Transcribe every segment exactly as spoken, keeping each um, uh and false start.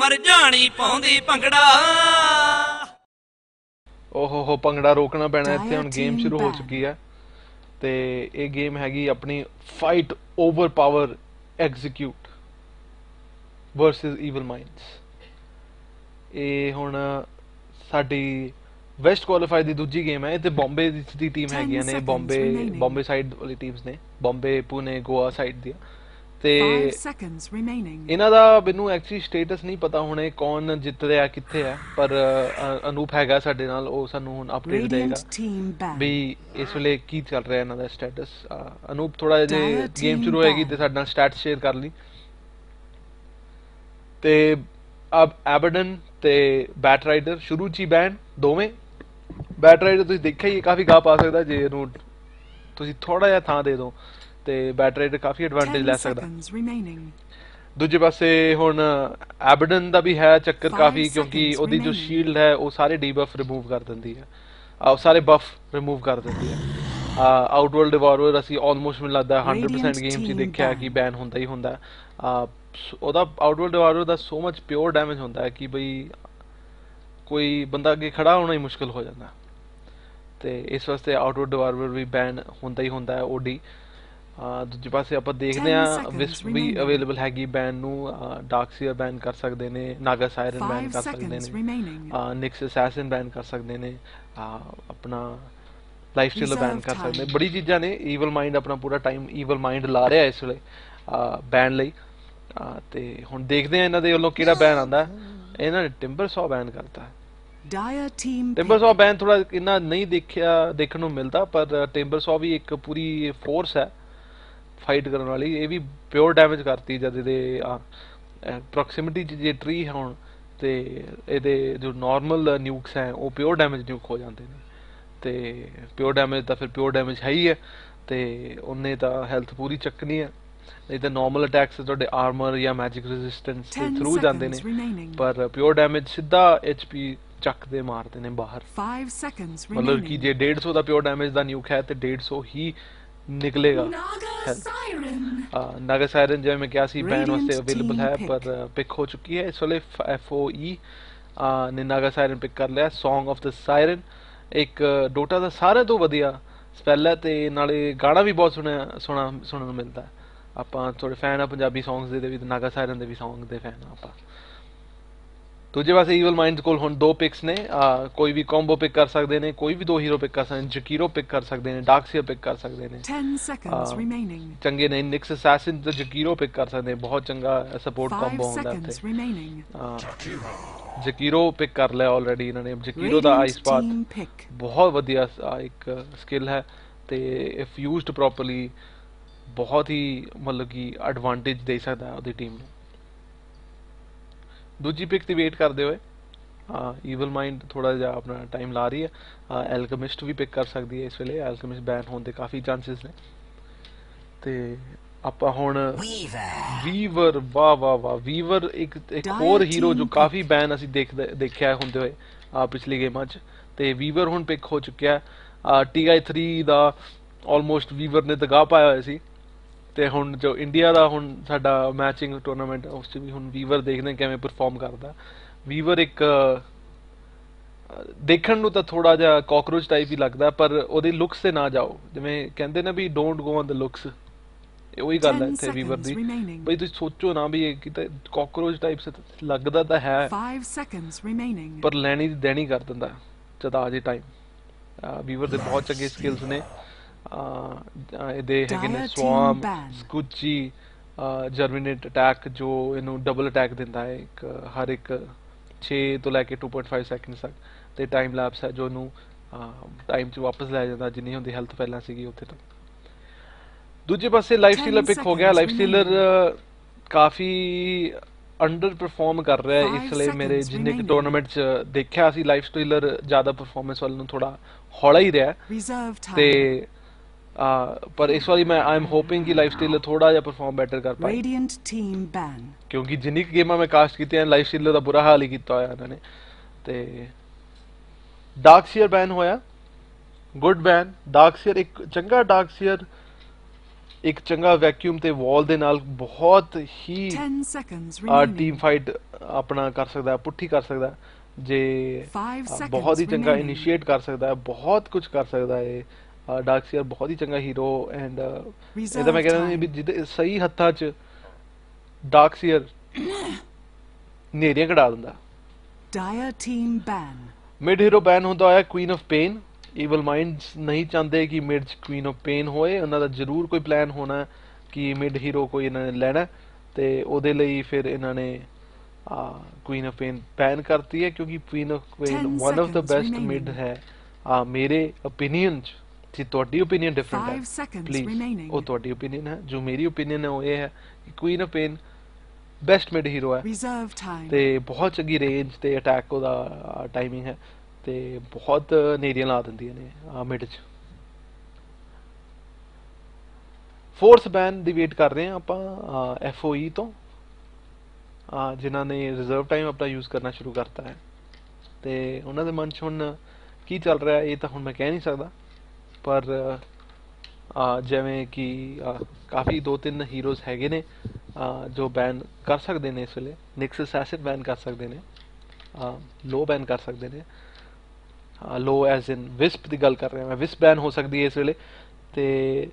ਮਰ ਜਾਣੀ ਪਾਉਂਦੀ ਭੰਗੜਾ। ਓਹੋ ਹੋ ਭੰਗੜਾ ਰੋਕਣਾ ਪੈਣਾ ਇੱਥੇ ਹੁਣ ਗੇਮ ਸ਼ੁਰੂ ਹੋ ਚੁੱਕੀ ਹੈ ਤੇ ਇਹ ਗੇਮ ਹੈਗੀ ਆਪਣੀ fight over power execute versus Evil Minds. ਇਹ ਹੁਣ ਸਾਡੀ ਵੈਸਟ ਕੁਆਲੀਫਾਈ ਦੀ ਦੂਜੀ ਗੇਮ ਹੈ। ਇਹ ਤੇ ਬੰਬੇ ਦੀ ਟੀਮ ਹੈਗੀਆਂ ਨੇ, ਬੰਬੇ ਬੰਬੇ ਸਾਈਡ ਵਾਲੀ ਟੀਮਸ ਨੇ, ਬੰਬੇ ਪੁਣੇ ਗੋਆ ਸਾਈਡ ਦੀਆਂ। ਤੇ ਇਹਨਾਂ ਦਾ ਮੈਨੂੰ ਐਕਚੁਅਲੀ ਸਟੇਟਸ ਨਹੀਂ ਪਤਾ ਹੁਣੇ ਕੌਣ ਜਿੱਤ ਰਿਹਾ ਕਿੱਥੇ ਹੈ, ਪਰ ਅਨੂਪ ਹੈਗਾ ਸਾਡੇ ਨਾਲ, ਉਹ ਸਾਨੂੰ ਹੁਣ ਅਪਡੇਟ ਦੇਗਾ ਵੀ ਇਸ ਵੇਲੇ ਕੀ ਚੱਲ ਰਿਹਾ ਇਹਨਾਂ ਦਾ ਸਟੇਟਸ। ਅਨੂਪ ਥੋੜਾ ਜਿਹਾ ਗੇਮ ਸ਼ੁਰੂ ਹੋਏਗੀ ਤੇ ਸਾਡੇ ਨਾਲ ਸਟੈਟਸ ਸ਼ੇਅਰ ਕਰ ਲਈ। ਤੇ ਅਬ ਐਬਰਡਨ ਤੇ ਬੈਟ ਰਾਈਡਰ ਸ਼ੁਰੂ ਚ ਹੀ ਬੈਨ ਦੋਵੇਂ। ਬੈਟ ਰਾਈਡਰ ਤੁਸੀਂ ਦੇਖਿਆ ਹੀ ਕਾਫੀ ਗਾ ਪਾ ਸਕਦਾ ਜੇ ਇਹਨੂੰ ਤੁਸੀਂ ਥੋੜਾ ਜਿਹਾ ਥਾਂ ਦੇ ਦਿਓ ਤੇ ਬੈਟ ਰਾਈਡਰ ਕਾਫੀ ਐਡਵਾਂਟੇਜ ਲੈ ਸਕਦਾ। ਦੂਜੇ ਪਾਸੇ ਹੁਣ ਐਬਰਡਨ ਦਾ ਵੀ ਹੈ ਚੱਕਰ ਕਾਫੀ, ਕਿਉਂਕਿ ਉਹਦੀ ਜੋ ਸ਼ੀਲਡ ਹੈ ਉਹ ਸਾਰੇ ਡੀਬਫ ਰਿਮੂਵ ਕਰ ਦਿੰਦੀ ਹੈ, ਸਾਰੇ ਬਫ ਰਿਮੂਵ ਕਰ ਦਿੰਦੀ ਹੈ। ਆਊਟਵਰਲਡ ਡਿਵਾਰਰ ਅਸੀਂ ਆਲਮੋਸਟ ਮੈਨੂੰ ਲੱਗਦਾ ਹੰਡਰਡ ਪਰਸੈਂਟ ਗੇਮ 'ਚ ਦੇਖਿਆ ਕਿ ਬੈਨ ਹੁੰਦਾ ਹੀ ਹੁੰਦਾ। ਉਹਦਾ ਆਊਟਵਰਲਡ ਡਿਵਾਰਰ ਦਾ ਸੋ ਮਚ ਪਿਓਰ ਡੈਮੇਜ ਹੁੰਦਾ ਹੈ ਕਿ ਬਈ ਕੋਈ ਬੰਦਾ ਅੱਗੇ ਖੜਾ ਹੋਣਾ ਹੀ ਮੁਸ਼ਕਿਲ ਹੋ ਜਾਂਦਾ, ਤੇ ਇਸ ਵਾਸਤੇ ਆਊਟਵਰਡ ਡਿਵਾਰਰ ਵੀ ਬੈਨ ਹੁੰਦਾ ਹੀ ਹੁੰਦਾ ਹੈ ਓਡੀ। ਦੂਜੇ ਪਾਸੇ ਆਪਾਂ ਦੇਖਦੇ ਹਾਂ ਵਿਸਪ ਵੀ ਅਵੇਲੇਬਲ ਹੈਗੀ ਬੈਨ ਨੂੰ, ਡਾਰਕਸੀਅਰ ਬੈਨ ਕਰ ਸਕਦੇ ਨੇ, ਨਾਗਾ ਸਾਇਰਨ ਬੈਨ ਕਰ ਸਕਦੇ ਨੇ, ਨਿਕਸ ਅਸੈਸਿਨ ਬੈਨ ਕਰ ਸਕਦੇ ਨੇ, ਆਪਣਾ ਲਾਈਫ ਸਟੀਲਰ ਬੈਨ ਕਰ ਸਕਦੇ ਨੇ, ਬੜੀ ਚੀਜ਼ਾਂ ਨੇ। ਈਵਲ ਮਾਈਂਡ ਆਪਣਾ ਪੂਰਾ ਟਾਈਮ ਈਵਲ ਮਾਈਂਡ ਲਾ ਰਿਹਾ ਇਸ ਵੇਲੇ ਬੈਨ ਲਈ। ਤੇ ਹੁਣ ਦੇਖਦੇ ਹਾਂ ਇਹਨਾਂ ਦੇ ਵੱਲੋਂ ਕਿਹੜਾ ਬੈਨ ਆਉਂਦਾ। ਇਹਨਾਂ ਨੇ ਟਿੰਬਰ ਸੌ ਬੈਨ ਕਰਤਾ। ਟਿੰਬਰ ਸੌ ਬੈਨ ਥੋੜਾ ਇੰਨਾ ਨਹੀਂ ਦੇਖਿਆ ਦੇਖਣ ਨੂੰ ਮਿਲਦਾ, ਪਰ ਟਿੰਬਰ ਸੌ ਵੀ ਇੱਕ ਪੂਰੀ ਫੋਰਸ ਹੈ ਫਾਈਟ ਕਰਨ ਵਾਲੀ। ਇਹ ਵੀ ਪਿਓਰ ਡੈਮੇਜ ਕਰਤੀ ਜਦ ਇਹਦੇ ਪ੍ਰੋਕਸੀਮਿਟੀ 'ਚ ਜੇ ਟਰੀ ਹੋਣ ਤੇ ਇਹਦੇ ਜੋ ਨੋਰਮਲ ਨਿਊਕਸ ਹੈ ਉਹ ਪਿਓਰ ਡੈਮੇਜ ਨਿਊਕ ਹੋ ਜਾਂਦੇ ਨੇ। ਤੇ ਪਿਓਰ ਡੈਮੇਜ ਤਾਂ ਫਿਰ ਪਿਓਰ ਡੈਮੇਜ ਹੈ ਹੀ ਹੈ, ਤੇ ਉਹਨੇ ਤਾਂ ਹੈਲਥ ਪੂਰੀ ਚੱਕਣੀ ਹੈ। ਨਹੀਂ ਤਾਂ ਨੋਰਮਲ ਅਟੈਕਸ ਤੁਹਾਡੇ ਆਰਮਰ ਜਾਂ ਮੈਜਿਕ ਰੈਜ਼ਿਸਟੈਂਸ ਦੇ ਥਰੂ ਜਾਂਦੇ ਨੇ, ਪਰ ਪਿਓਰ ਡੈਮੇਜ ਸਿੱਧਾ ਐਚ ਪੀ ਚੱਕਦੇ ਮਾਰਦੇ ਨੇ ਬਾਹਰ। ਮਤਲਬ ਕਿ ਜੇ ਡੇਢ ਸੌ ਦਾ ਪਿਓਰ ਡੈਮੇਜ ਦਾ ਨਿਊਕ ਹੈ ਤੇ ਡੇਢ ਸੌ ਹੀ ਨਿਕਲੇਗਾ। ਨਾਗਾ ਸਾਇਰਨ ਜਿਵੇਂ ਮੈਂ ਕਿਹਾ ਸੀ ਬੈਨ ਵਾਸਤੇ ਅਵੇਲੇਬਲ ਹੈ, ਪਰ ਪਿਕ ਹੋ ਚੁੱਕੀ ਹੈ ਇਸ ਵੇਲੇ। ਐਫ ਓ ਈ ਨੇ ਨਾਗਾ ਸਾਇਰਨ ਪਿਕ ਕਰ ਲਿਆ। ਸੌਂਗ ਆਫ ਦ ਸਾਇਰਨ ਇੱਕ ਡੋਟਾ ਦਾ ਸਾਰਿਆਂ ਤੋਂ ਵਧੀਆ ਸਪੈਲ ਹੈ, ਤੇ ਨਾਲੇ ਗਾਣਾ ਵੀ ਬਹੁਤ ਸੁਣਿਆ ਸੁਣਾ ਸੁਣਨ ਨੂੰ ਮਿਲਦਾ। ਆਪਾਂ ਥੋੜੇ ਫੈਨ ਆ ਪੰਜਾਬੀ ਸੌਂਗਸ ਦੇ ਵੀ, ਨਾਗਾ ਸਾਇਰਨ ਦੇ ਵੀ ਸੌਂਗ ਦੇ ਫੈਨ ਆ ਆਪਾਂ। ਦੂਜੇ ਪਾਸੇ ਈਵਲ ਮਾਈਂਡਸ ਕੋਲ ਹੁਣ ਦੋ ਪਿਕਸ ਨੇ, ਕੋਈ ਵੀ ਕੰਬੋ ਪਿਕ ਕਰ ਸਕਦੇ ਨੇ, ਕੋਈ ਵੀ ਦੋ ਹੀਰੋ ਪਿਕ ਕਰ ਸਕਦੇ ਨੇ, ਜਕੀਰੋ ਪਿਕ ਕਰ ਸਕਦੇ ਨੇ, ਡਾਰਕਸੀਅਰ ਪਿਕ ਕਰ ਸਕਦੇ ਨੇ, ਚੰਗੇ ਨੇ। ਨਿਕਸ ਅਸੈਸਿਨ ਤੇ ਜਕੀਰੋ ਪਿਕ ਕਰ ਸਕਦੇ ਨੇ, ਬਹੁਤ ਚੰਗਾ ਸਪੋਰਟ ਕੰਬੋ ਹੁੰਦਾ ਉੱਥੇ। ਜਕੀਰੋ ਪਿਕ ਕਰ ਲਿਆ ਆਲਰੇਡੀ ਇਹਨਾਂ ਨੇ। ਜਕੀਰੋ ਦਾ ਆਈਸ ਪਾਥ ਬਹੁਤ ਵਧੀਆ ਇੱਕ ਸਕਿੱਲ ਹੈ, ਤੇ ਇਫ ਯੂਜ਼ਡ ਪ੍ਰੋਪਰਲੀ ਬਹੁਤ ਹੀ ਮਤਲਬ ਕਿ ਐਡਵਾਂਟੇਜ ਦੇ ਸਕਦਾ ਉਹਦੀ ਟੀਮ ਨੂੰ। ਦੂਜੀ ਪਿਕ ਦੀ ਵੇਟ ਕਰਦੇ ਹੋਏ ਈਵਲ ਮਾਈਂਡ ਥੋੜਾ ਜਿਹਾ ਆਪਣਾ ਟਾਈਮ ਲਾ ਰਹੀ ਹੈ। ਐਲਕੇਮਿਸਟ ਵੀ ਪਿਕ ਕਰ ਸਕਦੀ ਹੈ ਇਸ ਵੇਲੇ, ਐਲਕੇਮਿਸਟ ਬੈਨ ਹੋਣ ਦੇ ਕਾਫੀ ਚਾਂਸਿਸ ਨੇ। ਤੇ ਆਪਾਂ ਹੁਣ ਵੀਵਰ, ਵਾਹ ਵਾਹ ਵਾਹ, ਵੀਵਰ ਇੱਕ ਇੱਕ ਹੋਰ ਹੀਰੋ ਜੋ ਕਾਫੀ ਬੈਨ ਅਸੀਂ ਦੇਖਦੇ ਦੇਖਿਆ ਹੁੰਦੇ ਹੋਏ ਪਿਛਲੀ ਗੇਮਾਂ 'ਚ, ਤੇ ਵੀਵਰ ਹੁਣ ਪਿਕ ਹੋ ਚੁੱਕਿਆ। ਟੀ ਆਈ ਥ੍ਰੀ ਦਾ ਆਲਮੋਸਟ ਵੀਵਰ ਨੇ ਦਗਾ ਪਾਇਆ ਹੋਇਆ ਸੀ, ਤੇ ਹੁਣ ਜੋ ਇੰਡੀਆ ਦਾ ਹੁਣ ਸਾਡਾ ਮੈਚਿੰਗ ਟੂਰਨਾਮੈਂਟ ਉਸ 'ਚ ਵੀ ਹੁਣ ਵੀਵਰ ਦੇਖਦੇ ਕਿਵੇਂ ਪਰਫਾਰਮ ਕਰਦਾ। ਵੀਵਰ ਇੱਕ ਦੇਖਣ ਨੂੰ ਤਾਂ ਥੋੜਾ ਜਿਹਾ ਕਾਕਰੋਚ ਟਾਈਪ ਹੀ ਲੱਗਦਾ, ਪਰ ਉਹਦੇ ਲੁੱਕਸ ਤੇ ਨਾ ਜਾਓ, ਜਿਵੇਂ ਕਹਿੰਦੇ ਨੇ ਵੀ don't go on the looks, ਉਹੀ ਗੱਲ ਹੈ ਇੱਥੇ ਵੀਵਰ ਦੀ। ਬਈ ਤੁਸੀਂ ਸੋਚੋ ਨਾ ਵੀ ਇਹ ਕਿਤੇ ਕਾਕਰੋਚ ਟਾਈਪ ਲੱਗਦਾ ਤਾਂ ਹੈ, ਪਰ ਲੈਣੀ ਦੀ ਦੇਣੀ ਕਰ ਦਿੰਦਾ ਜਦ ਆ ਜੇ ਟਾਈਮ। ਵੀਵਰ ਦੇ ਬਹੁਤ ਚੰਗੇ ਸਕਿੱਲਸ ਨੇ। ਇਹਦੇ ਹੈਗੇ ਨੇ ਸਵਾਮ, ਸਕੂਚੀ, ਜਰਮੀਨੇਟ ਅਟੈਕ ਜੋ ਇਹਨੂੰ ਡਬਲ ਅਟੈਕ ਦਿੰਦਾ ਹੈ ਇੱਕ ਹਰ ਇੱਕ ਛੇ ਤੋਂ ਲੈ ਕੇ ਟੂ ਪੁਆਇੰਟ ਫਾਈਵ ਸੈਕਿੰਡ ਤੱਕ, ਤੇ ਟਾਈਮ ਲੈਪਸ ਹੈ ਜੋ ਇਹਨੂੰ ਟਾਈਮ 'ਚ ਵਾਪਸ ਲੈ ਜਾਂਦਾ ਜਿੰਨੀ ਹੁੰਦੀ ਹੈਲਥ ਪਹਿਲਾਂ ਸੀਗੀ ਉੱਥੇ ਤੱਕ। ਦੂਜੇ ਪਾਸੇ ਲਾਈਫ ਸਟੀਲਰ ਪਿਕ ਹੋ ਗਿਆ। ਲਾਈਫ ਸਟੀਲਰ ਕਾਫੀ ਅੰਡਰ ਪਰਫਾਰਮ ਕਰ ਰਿਹਾ ਇਸ ਲਈ ਮੇਰੇ ਜਿੰਨੇ ਕਿ ਟੂਰਨਾਮੈਂਟ 'ਚ ਦੇਖਿਆ ਸੀ, ਲਾਈਫ ਸਟੀਲਰ ਜ਼ਿਆਦਾ ਪਰਫਾਰਮੈਂਸ ਵੱਲ ਨੂੰ ਥੋੜਾ ਹੌਲਾ ਹੀ ਰਿਹਾ। ਤੇ ਪਰ ਇਸ ਵਾਰੀ ਮੈਂ ਆਈ ਐਮ ਹੋਪਿੰਗ ਕਿ ਲਾਈਫ ਸਟੀਲਰ ਥੋੜਾ ਜਿਹਾ ਪਰਫਾਰਮ ਬੈਟਰ ਕਰ ਪਾਏ, ਕਿਉਂਕਿ ਜਿੰਨੀ ਗੇਮਾਂ ਮੈਂ ਕਾਸਟ ਕੀਤੀਆਂ ਲਾਈਫ ਸਟੀਲਰ ਦਾ ਬੁਰਾ ਹਾਲ ਹੀ ਕੀਤਾ ਹੋਇਆ ਇਹਨਾਂ ਨੇ। ਤੇ ਡਾਰਕਸੀਅਰ ਬੈਨ ਹੋਇਆ, ਗੁੱਡ ਬੈਨ। ਡਾਰਕਸੀਅਰ ਇੱਕ ਚੰਗਾ ਡਾਰਕਸੀਅਰ ਇੱਕ ਚੰਗਾ ਵੈਕਿਊਮ ਤੇ ਵਾਲ ਦੇ ਨਾਲ ਬਹੁਤ ਹੀ ten seconds team remaining. Fight ਆਪਣਾ ਕਰ ਸਕਦਾ ਹੈ, ਪੁੱਠੀ ਕਰ ਸਕਦਾ ਹੈ, ਜੇ Five ਅ, seconds ਬਹੁਤ ਹੀ ਚੰਗਾ remaining. ਇਨੀਸ਼ੀਏਟ ਕਰ ਸਕਦਾ ਹੈ, ਬਹੁਤ ਕੁਝ ਕਰ ਸਕਦਾ ਹੈ। ਡਾਰਕਸੀਅਰ ਬਹੁਤ ਹੀ ਚੰਗਾ ਹੀਰੋ ਐਂਡ ਇਹਦਾ ਮੈਂ ਕਹਿੰਦਾ ਵੀ ਜਿਹਦੇ ਸਹੀ ਹੱਥਾਂ 'ਚ ਡਾਰਕਸੀਅਰ ਨੇਰੀਆਂ ਕਢਾ ਦਿੰਦਾ। Dire team ban. Mid hero ban ਹੁੰਦਾ ਹੋਇਆ Queen of Pain. Evil Minds ਨਹੀਂ ਚਾਹੁੰਦੇ ਕਿ ਮਿਡ 'ਚ ਕੁਈਨ ਆਫ ਪੇਨ ਹੋਏ, ਉਹਨਾਂ ਦਾ ਜ਼ਰੂਰ ਕੋਈ ਪਲਾਨ ਹੋਣਾ ਕਿ ਮਿਡ ਹੀਰੋ ਕੋਈ ਇਹਨਾਂ ਨੇ ਲੈਣਾ, ਤੇ ਉਹਦੇ ਲਈ ਫਿਰ ਇਹਨਾਂ ਨੇ ਕੁਈਨ ਆਫ ਪੇਨ ਬੈਨ ਕਰਤੀ ਹੈ, ਕਿਉਂਕਿ Queen of Pain Ten one of ਦਾ seconds ਬੈਸਟ remaining. ਮਿਡ ਹੈ। ਆ ਮੇਰੇ ਓਪੀਨੀਅਨ 'ਚ, ਜੇ ਤੁਹਾਡੀ ਓਪੀਨੀਅਨ ਡਿਫਰੈਂਟ ਹੈ Five seconds ਪਲੀਜ਼ remaining. ਉਹ ਤੁਹਾਡੀ ਓਪੀਨੀਅਨ ਹੈ। ਜੋ ਮੇਰੀ ਓਪੀਨੀਅਨ ਹੈ ਉਹ ਇਹ ਹੈ ਕਿ Queen of Pain best mid hero ਹੈ, Reserve time. ਤੇ ਬਹੁਤ ਚੰਗੀ ਰੇਂਜ ਤੇ ਅਟੈਕ ਉਹਦਾ ਟਾਈਮਿੰਗ ਹੈ, ਤੇ ਬਹੁਤ ਨੇਰੀਆਂ ਲਾ ਦਿੰਦੀਆਂ ਨੇ ਮਿਡ 'ਚ। ਫੋਰਸ ਬੈਨ ਦੀ ਵੇਟ ਕਰ ਰਹੇ ਹਾਂ ਆਪਾਂ ਐਫ ਓ ਈ ਤੋਂ, ਅਹ ਜਿਨ੍ਹਾਂ ਨੇ ਰਿਜ਼ਰਵ ਟਾਈਮ ਆਪਣਾ ਯੂਜ਼ ਕਰਨਾ ਸ਼ੁਰੂ ਕਰਤਾ ਹੈ, ਤੇ ਉਹਨਾਂ ਦੇ ਮਨ 'ਚ ਹੁਣ ਕੀ ਚੱਲ ਰਿਹਾ ਇਹ ਤਾਂ ਹੁਣ ਮੈਂ ਕਹਿ ਨਹੀਂ ਸਕਦਾ, ਪਰ ਅਹ ਜਿਵੇਂ ਕਿ ਅਹ ਕਾਫੀ ਦੋ ਤਿੰਨ ਹੀਰੋਜ਼ ਹੈਗੇ ਨੇ ਅਹ ਜੋ ਬੈਨ ਕਰ ਸਕਦੇ ਨੇ ਇਸ ਵੇਲੇ। ਨਿਕਸ ਅਸੈਸਿਨ ਬੈਨ ਕਰ ਸਕਦੇ ਨੇ, ਲੋ ਬੈਨ ਕਰ ਸਕਦੇ ਨੇ, ਲੋ ਐਜ਼ ਇਨ ਵਿਸਪ ਦੀ ਗੱਲ ਕਰ ਰਿਹਾ ਮੈਂ, ਵਿਸਪ ਬੈਨ ਹੋ ਸਕਦੀ ਹੈ ਇਸ ਵੇਲੇ। ਤੇ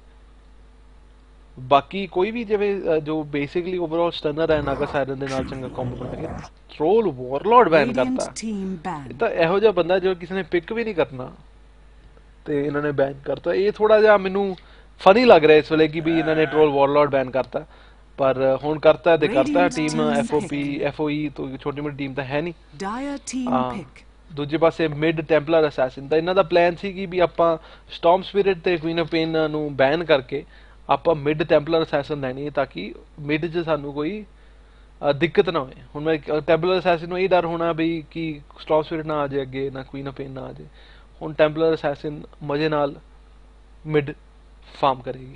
ਬਾਕੀ ਕੋਈ ਵੀ ਜਿਵੇਂ ਅਹ ਜੋ ਬੇਸਿਕਲੀ ਓਵਰਆਲ ਸਟਨਰ ਹੈ ਨਾਗਾ ਸਾਇਰਨ ਦੇ ਨਾਲ ਚੰਗਾ ਕੰਬੋ ਬਣਾ ਕੇ ਟ੍ਰੋਲ ਵਾਰਲੌਰਡ ਬੈਨ Radiant ਕਰਤਾ। team ਇਹ ban. ਤਾਂ ਇਹੋ ਜਿਹਾ ਬੰਦਾ ਜੋ ਕਿਸੇ ਨੇ ਪਿਕ ਵੀ ਨਹੀਂ ਕਰਨਾ, ਤੇ ਇਹਨਾਂ ਨੇ ਬੈਨ ਕਰਤਾ। ਇਹ ਥੋੜਾ ਜਿਹਾ ਮੈਨੂੰ ਫਨੀ ਲੱਗ ਰਿਹਾ ਇਸ ਵੇਲੇ ਕਿ ਵੀ ਇਹਨਾਂ ਨੇ ਟ੍ਰੋਲ ਵਾਰਲੌਰਡ ਬੈਨ ਕਰਤਾ, ਪਰ ਹੁਣ ਕਰਤਾ ਤੇ ਕਰਤਾ। Radiant team team F O P pick. F O E ਤੋਂ ਛੋਟੀ ਮੋਟੀ ਟੀਮ ਤਾਂ ਹੈ ਨਹੀਂ। Dire team ਹਾਂ। pick. ਦੂਜੇ ਪਾਸੇ ਮਿਡ ਟੈਂਪਲਰ ਅਸੈਸਿਨ ਤਾਂ ਇਹਨਾਂ ਦਾ ਪਲਾਨ ਸੀ ਕਿ ਵੀ ਆਪਾਂ ਸਟਾਰਮ ਸਪਿਰਿਟ ਤੇ ਕੁਈਨ ਆਫ ਪੇਨ ਨੂੰ ਬੈਨ ਕਰਕੇ ਆਪਾਂ ਮਿਡ ਟੈਂਪਲਰ ਅਸੈਸਿਨ ਲੈਣੀ ਹੈ, ਤਾਂ ਕਿ ਮਿਡ 'ਚ ਸਾਨੂੰ ਕੋਈ ਅਹ, ਦਿੱਕਤ ਨਾ ਹੋਏ। ਹੁਣ ਮੈਂ ਟੈਂਪਲਰ ਅਸੈਸਿਨ ਨੂੰ ਇਹ ਡਰ ਹੋਣਾ ਵੀ ਕਿ ਸਟਾਰਮ ਸਪਿਰਿਟ ਨਾ ਆ ਜਾਏ ਅੱਗੇ, ਨਾ ਕੁਈਨ ਆਫ ਪੇਨ ਨਾ ਆ ਜਾਏ। ਹੁਣ ਟੈਂਪਲਰ ਅਸੈਸਿਨ ਮਜ਼ੇ ਨਾਲ ਮਿਡ ਫਾਰਮ ਕਰੇਗੀ।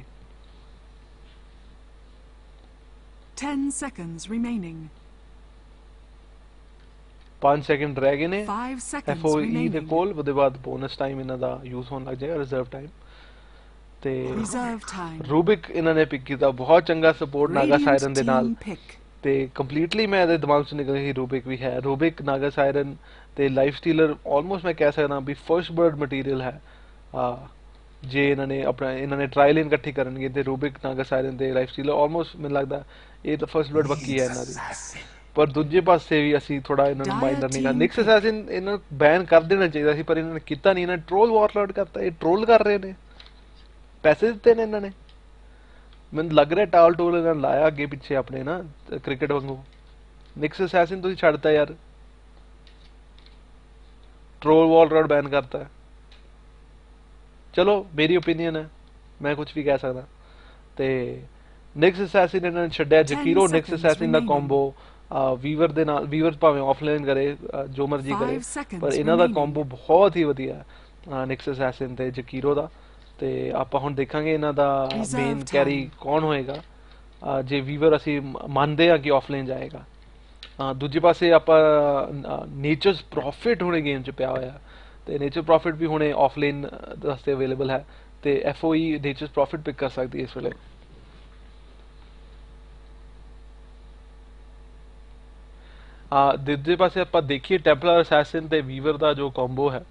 Ten seconds remaining. ਪੰਜ ਸੈਕਿੰਡ ਰਹਿ ਗਏ ਨੇ Five seconds F O E ਦੇ remaining. ਕੋਲ। ਉਹਦੇ ਬਾਅਦ ਬੋਨਸ ਟਾਈਮ ਇਹਨਾਂ ਦਾ ਯੂਜ਼ ਹੋਣ ਲੱਗ ਜਾਏਗਾ, ਰਿਜ਼ਰਵ ਟਾਈਮ। ਤੇ Reserve time. ਰੂਬਿਕ ਇਹਨਾਂ ਨੇ ਪਿਕ ਕੀਤਾ, ਬਹੁਤ ਚੰਗਾ ਸਪੋਰਟ ਨਾਗਾ Radiant ਸਾਇਰਨ ਦੇ ਨਾਲ, team pick. ਤੇ ਕੰਪਲੀਟਲੀ ਮੈਂ ਇਹਦੇ ਦਿਮਾਗ 'ਚ ਨਿਕਲ ਗਿਆ ਕਿ ਰੂਬਿਕ ਵੀ ਹੈ। ਰੂਬਿਕ ਨਾਗਾ ਸਾਇਰਨ ਤੇ ਲਾਈਫ ਸਟੀਲਰ ਆਲਮੋਸਟ ਮੈਂ ਕਹਿ ਸਕਦਾ ਵੀ ਫਰਸਟ ਬਰਡ ਮਟੀਰੀਅਲ ਹੈ। ਆ ਜੇ ਇਹਨਾਂ ਨੇ ਆਪਣਾ ਇਹਨਾਂ ਨੇ ਟਰਾਇਲ ਇਨ ਇਕੱਠੀ ਕਰਨਗੇ ਤੇ ਰੂਬਿਕ ਨਾਗਾ ਸਾਇਰਨ ਤੇ ਲਾਈਫ ਸਟੀਲਰ ਆਲਮੋਸਟ ਮੈਨੂੰ ਲੱਗਦਾ ਇਹ ਤਾਂ ਫਰਸਟ ਬਰਡ ਪੱਕੀ ਹੈ ਇਹਨਾਂ ਦੀ। ਪਰ ਦੂਜੇ ਪਾਸੇ ਵੀ ਅਸੀਂ ਥੋੜਾ ਇਹਨਾਂ ਨੂੰ ਮਾਈਂਡਰ ਨਹੀਂ ਕਰ। ਨਿਕਸ ਅਸੈਸਿਨ ਇਹਨਾਂ ਨੂੰ ਬੈਨ ਕਰ ਦੇਣਾ ਚਾਹੀਦਾ ਸੀ, ਪਰ ਇਹਨਾਂ ਨੇ ਕੀਤਾ ਨਹੀਂ। ਇਹਨਾਂ ਨੇ ਟ੍ਰੋਲ ਵਾਰਲੌਰਡ ਕਰਤਾ। ਇਹ ਟ੍ਰੋਲ ਕਰ ਰਹੇ ਨੇ, ਪੈਸੇ ਦਿੱਤੇ ਨੇ ਇਹਨਾਂ ਨੇ। ਮੈਨੂੰ ਲੱਗ ਰਿਹਾ ਟਾਲ ਟੋਲ ਇਹਨਾਂ ਨੇ ਲਾਇਆ ਅੱਗੇ ਪਿੱਛੇ ਆਪਣੇ ਨਾ ਕ੍ਰਿਕਟ ਵਾਂਗੂ। ਨਿਕਸ ਅਸੈਸਿਨ ਤੁਸੀਂ ਛੱਡਤਾ ਯਾਰ, ਟ੍ਰੋਲ ਵਾਰਲੌਰਡ ਬੈਨ ਕਰਤਾ। ਚਲੋ ਮੇਰੀ ਓਪੀਨੀਅਨ ਹੈ, ਮੈਂ ਕੁਝ ਵੀ ਕਹਿ ਸਕਦਾ। ਤੇ ਨਿਕਸ ਅਸੈਸਿਨ ਇਹਨਾਂ ਨੇ ਛੱਡਿਆ। ਜਕੀਰੋ ਨਿਕਸ ਅਸੈਸਿਨ ਦਾ ਕੰਬੋ ਵੀਵਰ ਦੇ ਨਾਲ, ਵੀਵਰ ਭਾਵੇਂ ਆਫਲਾਈਨ ਕਰੇ ਅਹ, ਜੋ ਮਰਜ਼ੀ ਕਰੇ, Five seconds ਪਰ ਇਹਨਾਂ ਦਾ remaining. ਕੰਬੋ ਬਹੁਤ ਹੀ ਵਧੀਆ ਹੈ ਨਿਕਸ ਅਸੈਸਿਨ ਤੇ ਜਕੀਰੋ ਦਾ। ਤੇ ਆਪਾਂ ਹੁਣ ਦੇਖਾਂਗੇ ਇਹਨਾਂ ਦਾ Reserve ਮੇਨ time. ਕੈਰੀ ਕੌਣ ਹੋਏਗਾ। ਅਹ, ਜੇ ਵੀਵਰ ਅਸੀਂ ਮ- ਮੰਨਦੇ ਆ ਕਿ ਆਫਲਾਈਨ ਜਾਏਗਾ। ਅਹ, ਦੂਜੇ ਪਾਸੇ ਆਪਾਂ ਨੇਚਰਸ ਪ੍ਰੋਫਿਟ ਹੁਣੇ ਗੇਮ 'ਚ ਪਿਆ ਹੋਇਆ, ਤੇ ਨੇਚਰ ਪ੍ਰੋਫਿਟ ਵੀ ਹੁਣੇ ਆਫਲਾਈਨ ਵਾਸਤੇ ਅਵੇਲੇਬਲ ਹੈ, ਤੇ F O E Nature's Prophet pick ਕਰ ਸਕਦੀ ਹੈ ਇਸ ਵੇਲੇ। ਆ ਦੂਜੇ ਪਾਸੇ ਆਪਾਂ ਦੇਖੀਏ ਟੈਂਪਲਰ ਅਸੈਸਿਨ ਤੇ ਵੀਵਰ ਦਾ ਜੋ ਕੰਬੋ ਹੈ,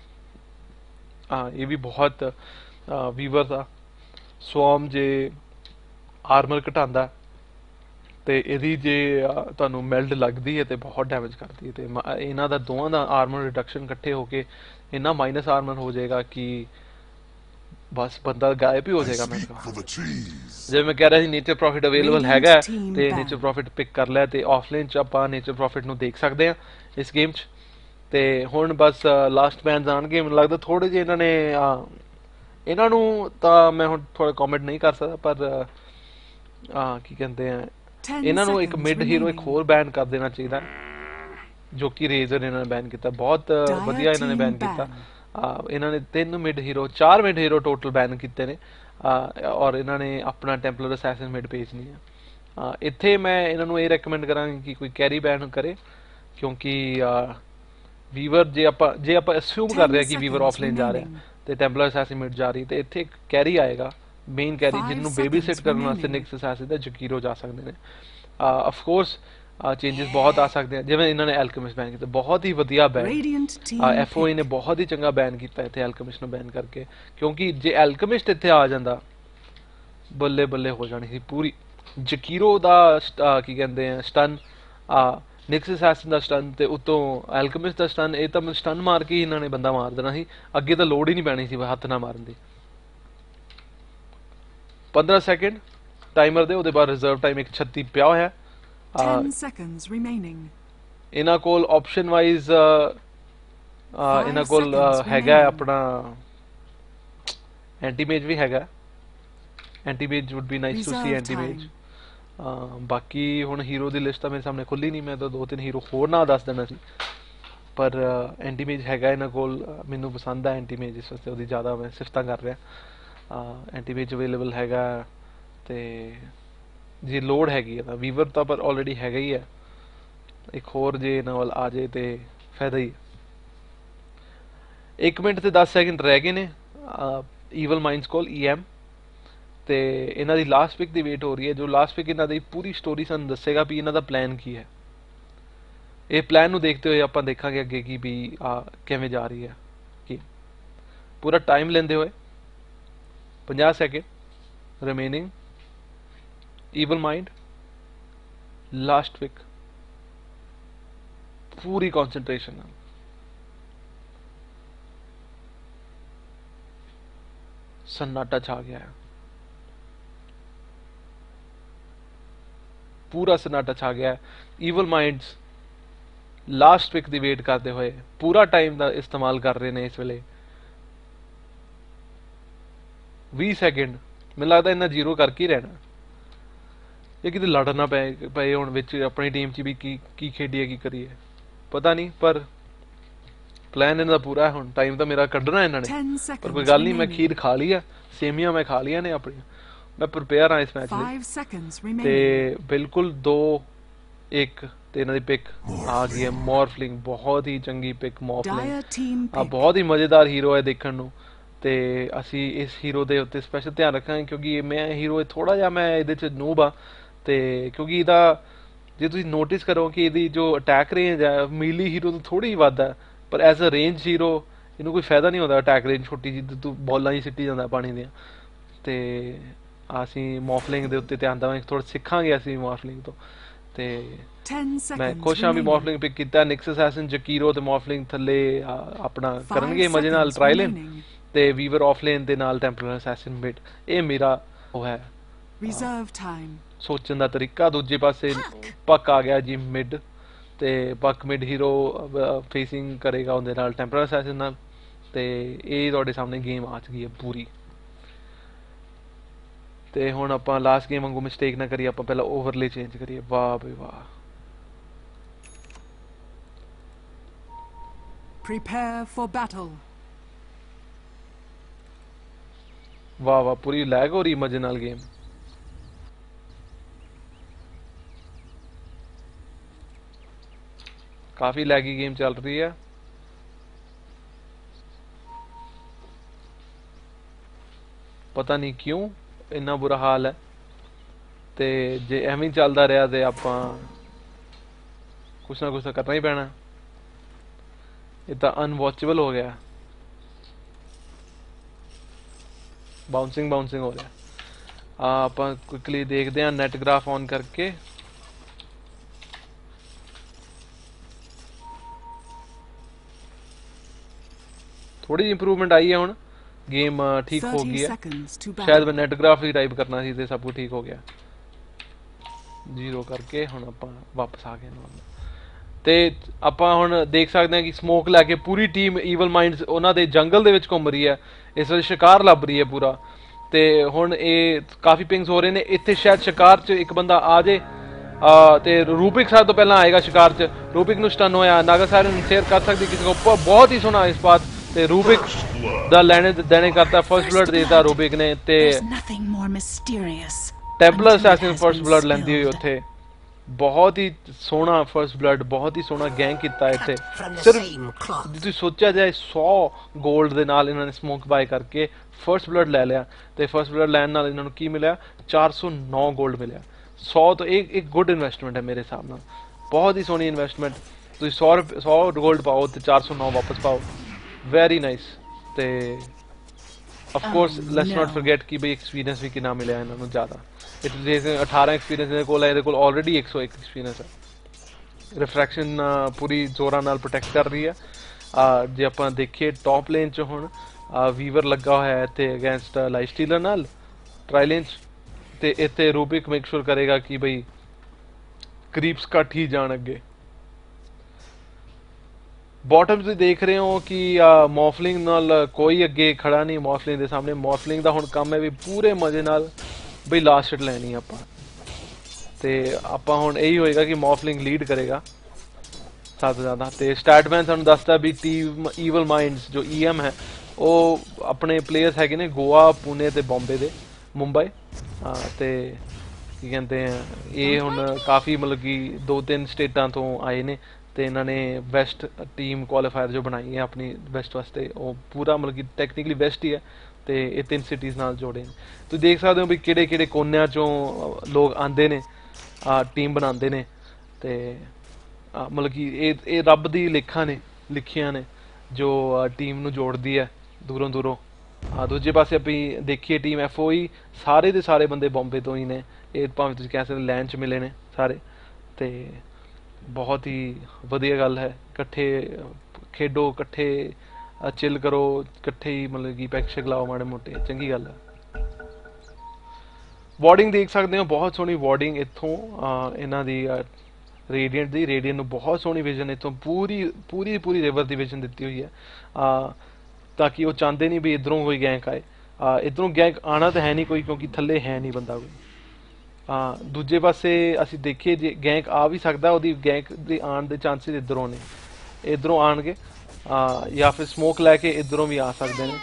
ਆ ਇਹ ਵੀ ਬਹੁਤ ਵੀਵਰ ਦਾ ਸਵਾਰਮ ਜੇ ਆਰਮਰ ਘਟਾਉਂਦਾ, ਤੇ ਇਹਦੀ ਜੇ ਅਹ, ਤੁਹਾਨੂੰ ਮੈਲਡ ਲੱਗਦੀ ਹੈ ਤੇ ਬਹੁਤ ਡੈਮੇਜ ਕਰਦੀ ਹੈ। ਤੇ ਮ- ਇਹਨਾਂ ਦਾ ਦੋਵਾਂ ਦਾ ਆਰਮਰ ਰਿਡਕਸ਼ਨ ਇਕੱਠੇ ਹੋ ਕੇ ਇੰਨਾ ਮਾਈਨਸ ਆਰਮਰ ਹੋ ਜਾਏਗਾ ਕਿ ਬਸ ਬੰਦਾ ਗਾਇਬ ਹੀ ਹੋ ਜਾਏਗਾ। ਮੈਂ For the trees. ਜਿਵੇਂ ਮੈਂ ਕਹਿ ਰਿਹਾ ਸੀ ਨੇਚਰ ਪ੍ਰੋਫਿਟ ਅਵੇਲੇਬਲ Radiant ਹੈਗਾ ਹੈ, team ਤੇ ban. ਨੇਚਰ ਪ੍ਰੋਫਿਟ ਪਿਕ ਕਰ ਲਿਆ, ਤੇ ਆਫਲਾਈਨ 'ਚ ਆਪਾਂ ਨੇਚਰ ਪ੍ਰੋਫਿਟ ਨੂੰ ਦੇਖ ਸਕਦੇ ਹਾਂ ਇਸ ਗੇਮ 'ਚ। ਤੇ ਹੁਣ ਬਸ ਲਾਸਟ ਬੈਨਸ ਆਉਣਗੇ। ਮੈਨੂੰ ਲੱਗਦਾ ਥੋੜੇ ਜਿਹੇ ਇਹਨਾਂ ਨੇ ਅਹ, ਇਹਨਾਂ ਨੂੰ ਤਾਂ ਮੈਂ ਹੁਣ ਥੋੜਾ ਕਮੈਂਟ ਨਹੀਂ ਕਰ ਸਕਦਾ, ਪਰ ਅਹ, ਅਹ, ਕੀ ਕਹਿੰਦੇ ਆ Ten ਇਹਨਾਂ ਨੂੰ ਇੱਕ seconds ਮਿਡ ਹੀਰੋ ਇੱਕ remaining. ਹੋਰ ਬੈਨ ਕਰ ਦੇਣਾ ਚਾਹੀਦਾ, ਜੋ ਕਿ ਰੇਜ਼ਰ ਇਹਨਾਂ ਨੇ ਬੈਨ ਕੀਤਾ। ਬਹੁਤ ਅਹ, Dire ਵਧੀਆ ਇਹਨਾਂ ਨੇ team ਬੈਨ ਕੀਤਾ। ban. ਅਹ, ਇਹਨਾਂ ਨੇ ਤਿੰਨ ਮਿਡ ਹੀਰੋ ਚਾਰ ਮਿਡ ਹੀਰੋ ਟੋਟਲ ਬੈਨ ਕੀਤੇ ਨੇ, ਅਹ, ਔਰ ਇਹਨਾਂ ਨੇ ਆਪਣਾ ਟੈਂਪਲਰ ਅਸੈਸਿਨ ਮਿਡ ਭੇਜਣੀ ਹੈ। ਅਹ, ਇੱਥੇ ਮੈਂ ਇਹਨਾਂ ਨੂੰ ਇਹ ਰეკਮੈਂਡ ਕਰਾਂਗਾ ਕਿ ਕੋਈ ਕੈਰੀ ਬੈਨ ਕਰੇ, ਕਿਉਂਕਿ ਵੀਵਰ ਜੇ ਆਪਾਂ ਜੇ ਆਪਾਂ ਅਸਿਊਮ ਕਰ ਰਹੇ ਹਾਂ ਕਿ ਵੀਵਰ seconds ਆਫਲਾਈਨ ਜਾ ਰਿਹਾ remaining. ਤੇ ਟੈਂਪਲਰ ਅਸੈਸਿਨ ਮਿਡ ਜਾ ਰਹੀ, ਤੇ ਇੱਥੇ ਇੱਕ ਕੈਰੀ ਆਏਗਾ ਮੇਨ ਕੈਰੀ Five ਜਿਹਨੂੰ ਬੇਬੀ ਸਿਟ seconds ਕਰਨ ਵਾਸਤੇ remaining. ਨਿਕਸ ਅਸੈਸਿਨ ਤੇ ਜਕੀਰੋ ਜਾ ਸਕਦੇ ਨੇ। ਆਫ ਕੋਰਸ ਚੇਂजेस ਬਹੁਤ ਆ ਸਕਦੇ ਆ, ਜਿਵੇਂ ਇਹਨਾਂ ਨੇ ਐਲਕੇਮਿਸਟ ਬੈਨ ਕੀਤਾ, ਬਹੁਤ ਹੀ ਵਧੀਆ ਬੈਨ। Radiant team ਐਫਓਏ ਨੇ pick. ਬਹੁਤ ਹੀ ਚੰਗਾ ਬੈਨ ਕੀਤਾ ਇੱਥੇ ਐਲਕੇਮਿਸਟ ਨੂੰ ਬੈਨ ਕਰਕੇ, ਕਿਉਂਕਿ ਜੇ ਐਲਕੇਮਿਸਟ ਇੱਥੇ ਆ ਜਾਂਦਾ ਬੱਲੇ ਬੱਲੇ ਹੋ ਜਾਣੀ ਸੀ ਪੂਰੀ। ਜਕੀਰੋ ਦਾ st- ਅਹ ਕੀ ਕਹਿੰਦੇ ਆ ਸਟਨ, ਨਿਕਸ ਅਸੈਸਿਨ ਦਾ ਸਟਨ ਤੇ ਉਤੋਂ ਐਲਕੇਮਿਸਟ ਦਾ ਸਟਨ, ਇਹ ਤਾਂ ਸਟਨ ਮਾਰ ਕੇ ਹੀ ਇਹਨਾਂ ਨੇ ਬੰਦਾ ਮਾਰ ਦੇਣਾ ਸੀ, ਅੱਗੇ ਤਾਂ ਲੋੜ ਹੀ ਨਹੀਂ ਪੈਣੀ ਸੀ ਹੱਥ ਨਾਲ ਮਾਰਨ ਦੀ। ਪੰਦਰਾਂ ਸੈਕਿੰਡ ਟਾਈਮਰ ਦੇ, ਉਹਦੇ ਬਾਅਦ ਰਿਜ਼ਰਵ ਟਾਈਮ ਇੱਕ ਛੱਤੀ ਪਿਆ ਹੋਇਆ। Ten seconds remaining. ਇਹਨਾਂ ਕੋਲ ਆਪਸ਼ਨ ਵਾਈਜ਼ ਇਹਨਾਂ ਕੋਲ seconds ਹੈਗਾ remaining. ਆਪਣਾ ਐਂਟੀਮੇਜ ਵੀ ਹੈਗਾ। Antimage would be nice to see Reserve Antimage. time. ਬਾਕੀ ਹੁਣ ਹੀਰੋ ਦੀ ਲਿਸਟ ਤਾਂ ਮੇਰੇ ਸਾਹਮਣੇ ਖੁੱਲੀ ਨਹੀਂ, ਮੈਂ ਤਾਂ ਦੋ ਤਿੰਨ ਹੀਰੋ ਹੋਰ ਨਾ ਦੱਸ ਦੇਣਾ ਸੀ, ਪਰ ਐਂਟੀਮੇਜ ਹੈਗਾ ਇਹਨਾਂ ਕੋਲ। ਅਹ, ਮੈਨੂੰ ਪਸੰਦ ਆ ਐਂਟੀਮੇਜ, ਇਸ ਵਾਸਤੇ ਉਹਦੀ ਜ਼ਿਆਦਾ ਮੈਂ ਸਿਫਤਾਂ ਕਰ ਰਿਹਾ। ਐਂਟੀਮੇਜ ਅਵੇਲੇਬਲ ਹੈਗਾ, ਤੇ ਜੇ ਲੋੜ ਹੈਗੀ ਹੈ ਤਾਂ ਵੀਵਰ ਤਾਂ ਪਰ ਆਲਰੇਡੀ ਹੈਗਾ ਹੀ ਹੈ, ਇੱਕ ਹੋਰ ਜੇ ਇਹਨਾਂ ਵੱਲ ਆ ਜਾਏ ਤੇ ਫਾਇਦਾ ਹੀ ਹੈ। ਇੱਕ ਮਿੰਟ ਤੇ ਦਸ ਸੈਕਿੰਡ ਰਹਿ ਗਏ ਨੇ ਈਵਲ ਮਾਈਂਡਸ ਕੋਲ, ਈ ਐਮ, ਤੇ ਇਹਨਾਂ ਦੀ ਲਾਸਟ ਪਿਕ ਦੀ ਵੇਟ ਹੋ ਰਹੀ ਹੈ। ਜੋ ਲਾਸਟ ਪਿਕ ਇਹਨਾਂ ਦੀ ਪੂਰੀ ਸਟੋਰੀ ਸਾਨੂੰ ਦੱਸੇਗਾ ਵੀ ਇਹਨਾਂ ਦਾ ਪਲਾਨ ਕੀ ਹੈ। ਇਹ ਪਲਾਨ ਨੂੰ ਦੇਖਦੇ ਹੋਏ ਆਪਾਂ ਦੇਖਾਂਗੇ ਅੱਗੇ ਕੀ ਵੀ ਆ ਕਿਵੇਂ ਜਾ ਰਹੀ ਹੈ। ਕੀ ਪੂਰਾ ਟਾਈਮ ਲੈਂਦੇ ਹੋਏ ਪੰਜਾਹ second remaining, Evil Mind last pick, ਪੂਰੀ ਕਨਸੈਂਟਰੇਸ਼ਨ ਨਾਲ। सन्नाटा छा गया है, पूरा सन्नाटा छा गया है। ईवल माइंड्स लास्ट पिक दी वेट करते हुए पूरा टाइम दा इस्तेमाल कर रहे हैं इस वेले। बीस सेकंड मैनूं लगदा इन्ना जीरो करके ही रहना, ये किते लड़ना पे पे हुण विच अपनी टीम च भी की की खेडीए की करिए पता नहीं, पर प्लान इन्हां दा पूरा है। हुण टाइम तो मेरा कड्ढना इन्हां ने, Ten पर कोई seconds गल नहीं, मैं remaining. खीर खा ली है, सेमियां मैं खा लिया ने अपनी, मैं प्रिपेयर हाँ इस मैच ਲਈ। Five seconds ਤੇ remaining. ਬਿਲਕੁਲ ਦੋ ਇੱਕ ਤੇ ਇਹਨਾਂ ਦੀ ਪਿਕ ਆ ਗਈ ਹੈ ਮੌਰਫਲਿੰਗ, ਬਹੁਤ ਹੀ ਚੰਗੀ ਪਿਕ ਮੌਰਫਲਿੰਗ। Dire team ਆ pick. ਬਹੁਤ ਹੀ ਮਜ਼ੇਦਾਰ ਹੀਰੋ ਹੈ ਦੇਖਣ ਨੂੰ, ਤੇ ਅਸੀਂ ਇਸ ਹੀਰੋ ਦੇ ਉੱਤੇ ਸਪੈਸ਼ਲ ਧਿਆਨ ਰੱਖਾਂਗੇ, ਕਿਉਂਕਿ ਇਹ ਮੈਂ ਹੀਰੋ ਥੋੜਾ ਜਿਹਾ ਮੈਂ ਇਹਦੇ ਚ ਨੂਬ ਆ, ਤੇ ਕਿਉਂਕਿ ਇਹਦਾ ਜੇ ਤੁਸੀਂ ਨੋਟਿਸ ਕਰੋ ਕਿ ਇਹਦੀ ਜੋ ਅਟੈਕ ਰੇਂਜ ਹੈ ਮੀਲੀ ਹੀਰੋ ਤੋਂ ਥੋੜੀ ਹੀ ਵੱਧ ਹੈ, ਪਰ ਐਜ਼ ਅ ਰੇਂਜ ਹੀਰੋ ਇਹਨੂੰ ਕੋਈ ਫਾਇਦਾ ਨਹੀਂ ਹੁੰਦਾ ਅਟੈਕ ਰੇਂਜ ਛੋਟੀ ਜਿਹੀ ਤੂੰ ਬੋਲਾਂ ਹੀ ਸਿੱਟੀ ਜਾਂਦਾ ਪਾਣੀ ਦੀਆਂ। ਤੇ ਅਸੀਂ ਮੌਰਫਲਿੰਗ ਦੇ ਉੱਤੇ ਧਿਆਨ ਦੇਵਾਂਗੇ, ਥੋੜਾ ਸਿੱਖਾਂਗੇ ਅਸੀਂ ਮੌਰਫਲਿੰਗ ਤੋਂ। ਤੇ Ten ਮੈਂ seconds ਖੁਸ਼ ਹਾਂ ਵੀ remaining. ਮੌਰਫਲਿੰਗ ਪਿਕ ਕੀਤਾ। ਨਿਕਸ ਅਸੈਸਿਨ, ਜਕੀਰੋ ਤੇ ਮੌਰਫਲਿੰਗ ਥੱਲੇ ਆ, ਆਪਣਾ Five ਕਰਨਗੇ ਮਜ਼ੇ ਨਾਲ seconds ਟਰਾਈ ਲੈਨ, remaining. ਤੇ ਵੀਵਰ ਆਫ ਲੇਨ ਦੇ ਨਾਲ ਟੈਂਪਲਰ ਅਸੈਸਿਨ ਮਿਡ। ਇਹ ਮੇਰਾ ਉਹ ਹੈ Reserve time. ਸੋਚਣ ਦਾ ਤਰੀਕਾ। ਦੂਜੇ ਪਾਸੇ ਪੱਕ ਆ ਗਿਆ ਜੀ ਮਿਡ, ਤੇ ਪੱਕ ਮਿਡ ਹੀਰੋ ਫੇਸਿੰਗ ਕਰੇਗਾ ਉਹਦੇ ਨਾਲ ਟੈਂਪਲਰ ਅਸੈਸਿਨ ਨਾਲ, ਤੇ ਇਹ ਤੁਹਾਡੇ ਸਾਹਮਣੇ ਗੇਮ ਆ ਚੁੱਕੀ ਹੈ ਪੂਰੀ। ਤੇ ਹੁਣ ਆਪਾਂ ਲਾਸਟ ਗੇਮ ਵਾਂਗੂ ਮਿਸਟੇਕ ਨਾ ਕਰੀਏ, ਆਪਾਂ ਪਹਿਲਾਂ ਓਵਰਲੇ ਚੇਂਜ ਕਰੀਏ। ਵਾਹ ਬਈ ਵਾਹ, Prepare for battle. ਵਾਹ ਵਾਹ, ਪੂਰੀ ਲੈਗ ਹੋ ਰਹੀ ਮਜ਼ੇ ਨਾਲ ਗੇਮ। ਕਾਫੀ ਲੈਗੀ ਗੇਮ ਚੱਲ ਰਹੀ ਹੈ। ਪਤਾ ਨਹੀਂ ਕਿਉਂ ਇੰਨਾ ਬੁਰਾ ਹਾਲ ਹੈ, ਤੇ ਜੇ ਐਵੇਂ ਹੀ ਚੱਲਦਾ ਰਿਹਾ ਤੇ ਆਪਾਂ ਕੁਛ ਨਾ ਕੁਛ ਤਾਂ ਕਰਨਾ ਹੀ ਪੈਣਾ। ਇਹ ਤਾਂ ਅਨਵਾਚੇਬਲ ਹੋ ਗਿਆ, ਬਾਉਂਸਿੰਗ ਬਾਉਂਸਿੰਗ ਹੋ ਰਿਹਾ। ਆ ਆਪਾਂ ਕੁਇਕਲੀ ਦੇਖਦੇ ਹਾਂ ਨੈਟ ਗ੍ਰਾਫ ਔਨ ਕਰਕੇ। ਥੋੜੀ ਜਿਹੀ ਇੰਪਰੂਵਮੈਂਟ ਆਈ ਹੈ, ਹੁਣ ਗੇਮ ਠੀਕ ਹੋ Thirty ਗਈ ਹੈ। seconds to ਸ਼ਾਇਦ ਮੈਂ battle. ਨੈਟ ਗ੍ਰਾਫ ਹੀ ਟਾਈਪ ਕਰਨਾ ਸੀ ਤੇ ਸਭ ਕੁਝ ਠੀਕ ਹੋ ਗਿਆ। ਜ਼ੀਰੋ ਕਰਕੇ ਹੁਣ ਆਪਾਂ ਵਾਪਸ ਆ ਗਏ ਨਾਰਮਲ। ਤੇ ਆਪਾਂ ਹੁਣ ਦੇਖ ਸਕਦੇ ਹਾਂ ਕਿ ਸਮੋਕ ਲੈ ਕੇ ਪੂਰੀ ਟੀਮ ਈਵਲ ਮਾਈਂਡਸ ਉਹਨਾਂ ਦੇ ਜੰਗਲ ਦੇ ਵਿੱਚ ਘੁੰਮ ਰਹੀ ਹੈ, ਇਸ ਵੇਲੇ ਸ਼ਿਕਾਰ ਲੱਭ ਰਹੀ ਹੈ ਪੂਰਾ। ਤੇ ਹੁਣ ਇਹ ਕਾਫੀ ਪਿੰਗਸ ਹੋ ਰਹੇ ਨੇ ਇੱਥੇ, ਸ਼ਾਇਦ ਸ਼ਿਕਾਰ 'ਚ ਇੱਕ ਬੰਦਾ ਆ ਜੇ। ਆ ਤੇ ਰੂਪਿਕ ਸਾਡੇ ਤੋਂ ਪਹਿਲਾਂ ਆਏਗਾ ਸ਼ਿਕਾਰ 'ਚ। ਰੂਪਿਕ ਨੂੰ ਸਟਨ ਹੋਇਆ, ਨਾਗਾਸਾਰੀ ਨੂੰ ਸ਼ੇਅਰ ਕਰ ਸਕਦੀ ਕਿਸੇ ਕੋ, ਬਹੁਤ ਹੀ ਸੋਹਣਾ ਇਸ ਬਾਤ। ਤੇ ਰੂਪਿਕ ਦਾ ਲੈਣੇ ਦੇਣੇ ਕਰਤਾ, ਫਰਸਟ ਬਲੱਡ ਦੇਤਾ ਰੂਪਿਕ ਨੇ, ਤੇ There's nothing more mysterious. Templar until it Assassin has first been blood ਲੈਂਦੀ ਹੋਈ spilled. ਉੱਥੇ। ਬਹੁਤ ਹੀ ਸੋਹਣਾ ਫਰਸਟ ਬਲੱਡ, ਬਹੁਤ ਹੀ ਸੋਹਣਾ ਗੈਂਗ ਕੀਤਾ ਇੱਥੇ। From the ਸਿਰਫ same cloth. ਜੇ ਤੁਸੀਂ ਸੋਚਿਆ ਜਾਏ ਸੌ ਗੋਲਡ ਦੇ ਨਾਲ ਇਹਨਾਂ ਨੇ ਸਮੋਕ ਬਾਏ ਕਰਕੇ ਫਰਸਟ ਬਲੱਡ ਲੈ ਲਿਆ, ਤੇ ਫਰਸਟ ਬਲੱਡ ਲੈਣ ਨਾਲ ਇਹਨਾਂ ਨੂੰ ਕੀ ਮਿਲਿਆ, ਚਾਰ ਸੌ ਨੌ ਗੋਲਡ ਮਿਲਿਆ। ਸੌ ਤੋਂ ਇੱਕ ਇੱਕ ਗੁੱਡ ਇਨਵੈਸਟਮੈਂਟ ਹੈ ਮੇਰੇ ਹਿਸਾਬ ਨਾਲ, ਬਹੁਤ ਹੀ ਸੋਹਣੀ ਇਨਵੈਸਟਮੈਂਟ। ਤੁਸੀਂ ਸੌ ਰੁਪਏ ਸੌ ਗੋਲਡ ਪਾਓ ਤੇ ਚਾਰ ਸੌ ਨੌ ਵਾਪਸ ਪਾਓ, ਵੈਰੀ ਨਾਈਸ। ਤੇ of course let's not forget ਕਿ ਬਈ ਐਕਸਪੀਰੀਅੰਸ ਵੀ ਕਿੰਨਾ ਮਿਲਿਆ ਇਹਨਾਂ ਨੂੰ ਜ਼ਿਆਦਾ। ਇਹ ਤੁਸੀਂ ਅਠਾਰਾਂ ਐਕਸਪੀਰੀਅੰਸ ਇਹਦੇ ਕੋਲ ਹੈ, ਇਹਦੇ ਕੋਲ ਆਲਰੇਡੀ ਇੱਕ ਸੌ ਇੱਕ ਐਕਸਪੀਰੀਅੰਸ ਹੈ। ਰਿਫਰੈਕਸ਼ਨ ਪੂਰੀ ਜ਼ੋਰਾਂ ਨਾਲ ਪ੍ਰੋਟੈਕਟ ਕਰ ਰਹੀ ਹੈ। ਅਹ ਜੇ ਆਪਾਂ ਦੇਖੀਏ ਟੌਪ ਲੇਨ 'ਚ ਹੁਣ ਵੀਵਰ ਲੱਗਾ ਹੋਇਆ ਹੈ ਇੱਥੇ ਅਗੇਂਸਟ ਲਾਈਫ ਸਟੀਲਰ ਨਾਲ ਟਰਾਈ ਲੇਨ 'ਚ, ਤੇ ਇੱਥੇ ਰੂਬਿਕ ਮੇਕ ਸ਼ੋਰ ਕਰੇਗਾ ਕਿ ਬਈ ਕਰੀਪਸ ਘੱਟ ਹੀ ਜਾਣ ਅੱਗੇ। ਬॉटम ਤੁਸੀਂ ਦੇਖ ਰਹੇ ਹੋ ਕਿ ਮੌਫਲਿੰਗ ਨਾਲ ਕੋਈ ਅੱਗੇ ਖੜਾ ਨਹੀਂ ਮੌਫਲਿੰਗ ਦੇ ਸਾਹਮਣੇ। ਮੌਫਲਿੰਗ ਦਾ ਹੁਣ ਕੰਮ ਹੈ ਵੀ ਪੂਰੇ ਮਜ਼ੇ ਨਾਲ ਬਈ ਲਾਸਟ ਹਿੱਟ ਲੈਣੀ ਆਪਾਂ, ਤੇ ਆਪਾਂ ਹੁਣ ਇਹੀ ਹੋਏਗਾ ਕਿ ਮੌਫਲਿੰਗ ਲੀਡ ਕਰੇਗਾ ਸਭ ਤੋਂ ਜ਼ਿਆਦਾ। ਤੇ ਸਟੈਟਮੈਨ ਸਾਨੂੰ ਦੱਸਦਾ ਵੀ ਟੀਮ ਈਵਲ ਮਾਈਂਡਸ ਜੋ ਈ ਐਮ ਹੈ ਉਹ ਆਪਣੇ ਪਲੇਅਰਸ ਹੈਗੇ ਨੇ ਗੋਆ, ਪੂਨੇ ਤੇ ਬੰਬੇ ਦੇ, ਮੁੰਬਈ। ਤੇ ਕੀ ਕਹਿੰਦੇ ਆ ਇਹ ਹੁਣ ਕਾਫੀ ਮਤਲਬ ਕਿ ਦੋ ਤਿੰਨ ਸਟੇਟਾਂ ਤੋਂ ਆਏ ਨੇ, ਤੇ ਇਹਨਾਂ ਨੇ ਬੈਸਟ ਟੀਮ ਕੁਆਲੀਫਾਇਰ ਜੋ ਬਣਾਈ ਹੈ ਆਪਣੀ ਬੈਸਟ ਵਾਸਤੇ, ਉਹ ਪੂਰਾ ਮਤਲਬ ਕਿ ਟੈਕਨੀਕਲੀ ਬੈਸਟ ਹੀ ਹੈ। ਤੇ ਇਹ ਤਿੰਨ ਸਿਟੀਜ਼ ਨਾਲ ਜੋੜੇ ਨੇ। ਤੁਸੀਂ ਦੇਖ ਸਕਦੇ ਹੋ ਵੀ ਕਿਹੜੇ ਕਿਹੜੇ ਕੋਨਿਆਂ ਚੋਂ ਲੋਕ ਆਉਂਦੇ ਨੇ ਟੀਮ ਬਣਾਉਂਦੇ ਨੇ, ਤੇ ਮਤਲਬ ਕਿ ਇਹ ਇਹ ਰੱਬ ਦੀ ਲੇਖਾਂ ਨੇ ਲਿਖੀਆਂ ਨੇ ਜੋ ਟੀਮ ਨੂੰ ਜੋੜਦੀ ਹੈ ਦੂਰੋਂ ਦੂਰੋਂ। ਦੂਜੇ ਪਾਸੇ ਆਪਣੀ ਦੇਖੀਏ ਟੀਮ ਐਫ ਓ ਈ, ਸਾਰੇ ਦੇ ਸਾਰੇ ਬੰਦੇ ਬੰਬੇ ਤੋਂ ਹੀ ਨੇ। ਇਹ ਭਾਵੇਂ ਤੁਸੀਂ ਕਹਿ ਸਕਦੇ ਲੈਂਡ 'ਚ ਮਿਲੇ ਨੇ ਸਾਰੇ, ਤੇ ਬਹੁਤ ਹੀ ਵਧੀਆ ਗੱਲ ਹੈ। ਇਕੱਠੇ ਖੇਡੋ, ਇਕੱਠੇ ਚਿੱਲ ਕਰੋ, ਇਕੱਠੇ ਹੀ ਮਤਲਬ ਕਿ ਪੈਕ ਸ਼ੈਕ ਲਾਓ ਮਾੜੇ ਮੋਟੇ, ਚੰਗੀ ਗੱਲ ਹੈ। ਵਾਰਡਿੰਗ ਦੇਖ ਸਕਦੇ ਹੋ, ਬਹੁਤ ਸੋਹਣੀ ਵਾਰਡਿੰਗ ਇੱਥੋਂ ਇਹਨਾਂ ਦੀ ਰੇਡੀਅੰਟ ਦੀ। ਰੇਡੀਅੰਟ ਨੂੰ ਬਹੁਤ ਸੋਹਣੀ ਵਿਜ਼ਨ ਇੱਥੋਂ ਪੂਰੀ ਪੂਰੀ ਪੂਰੀ ਰਿਵਰ ਦੀ ਵਿਜ਼ਨ ਦਿੱਤੀ ਹੋਈ ਹੈ, ਤਾਂ ਕਿ ਉਹ ਚਾਹੁੰਦੇ ਨਹੀਂ ਵੀ ਇੱਧਰੋਂ ਕੋਈ ਗੈਂਕ ਆਏ। ਇੱਧਰੋਂ ਗੈਂਕ ਆਉਣਾ ਤਾਂ ਹੈ ਨਹੀਂ ਕੋਈ, ਕਿਉਂਕਿ ਥੱਲੇ ਹੈ ਨਹੀਂ ਬੰਦਾ ਕੋਈ। ਦੂਜੇ ਪਾਸੇ ਅਸੀਂ ਦੇਖੀਏ ਜੇ ਗੈਂਕ ਆ ਵੀ ਸਕਦਾ, ਉਹਦੀ ਗੈਂਕ ਦੇ ਆਉਣ ਦੇ ਚਾਂਸਿਸ ਇੱਧਰੋਂ ਨੇ, ਇੱਧਰੋਂ ਆਉਣਗੇ ਜਾਂ ਫਿਰ ਸਮੋਕ ਲੈ ਕੇ ਇੱਧਰੋਂ ਵੀ ਆ ਸਕਦੇ ਨੇ।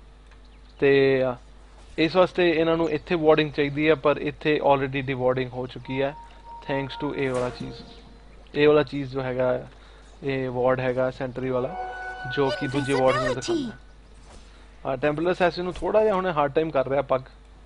ਤੇ ਇਸ ਵਾਸਤੇ ਇਹਨਾਂ ਨੂੰ ਇੱਥੇ ਵਾਰਡਿੰਗ ਚਾਹੀਦੀ ਹੈ, ਪਰ ਇੱਥੇ ਆਲਰੇਡੀ ਦੀ ਵਾਰਡਿੰਗ ਹੋ ਚੁੱਕੀ ਹੈ ਥੈਂਕਸ ਟੂ ਇਹ ਵਾਲਾ ਚੀਜ਼। ਇਹ ਵਾਲਾ ਚੀਜ਼ ਜੋ ਹੈਗਾ ਇਹ ਵਾਰਡ ਹੈਗਾ ਸੈਂਟਰੀ ਵਾਲਾ, ਜੋ ਕਿ ਦੂਜੇ ਵਾਰਡ ਨੂੰ ਦਿਖਾਉਂਦਾ ਹੈ। ਹਾਂ, ਟੈਂਪਲਰ ਅਸੈਸਿਨ ਨੂੰ ਥੋੜਾ ਜਿਹਾ ਹੁਣ ਹਾਰਡ ਟਾਈਮ ਕਰ ਰਿਹਾ ਪੱਗ,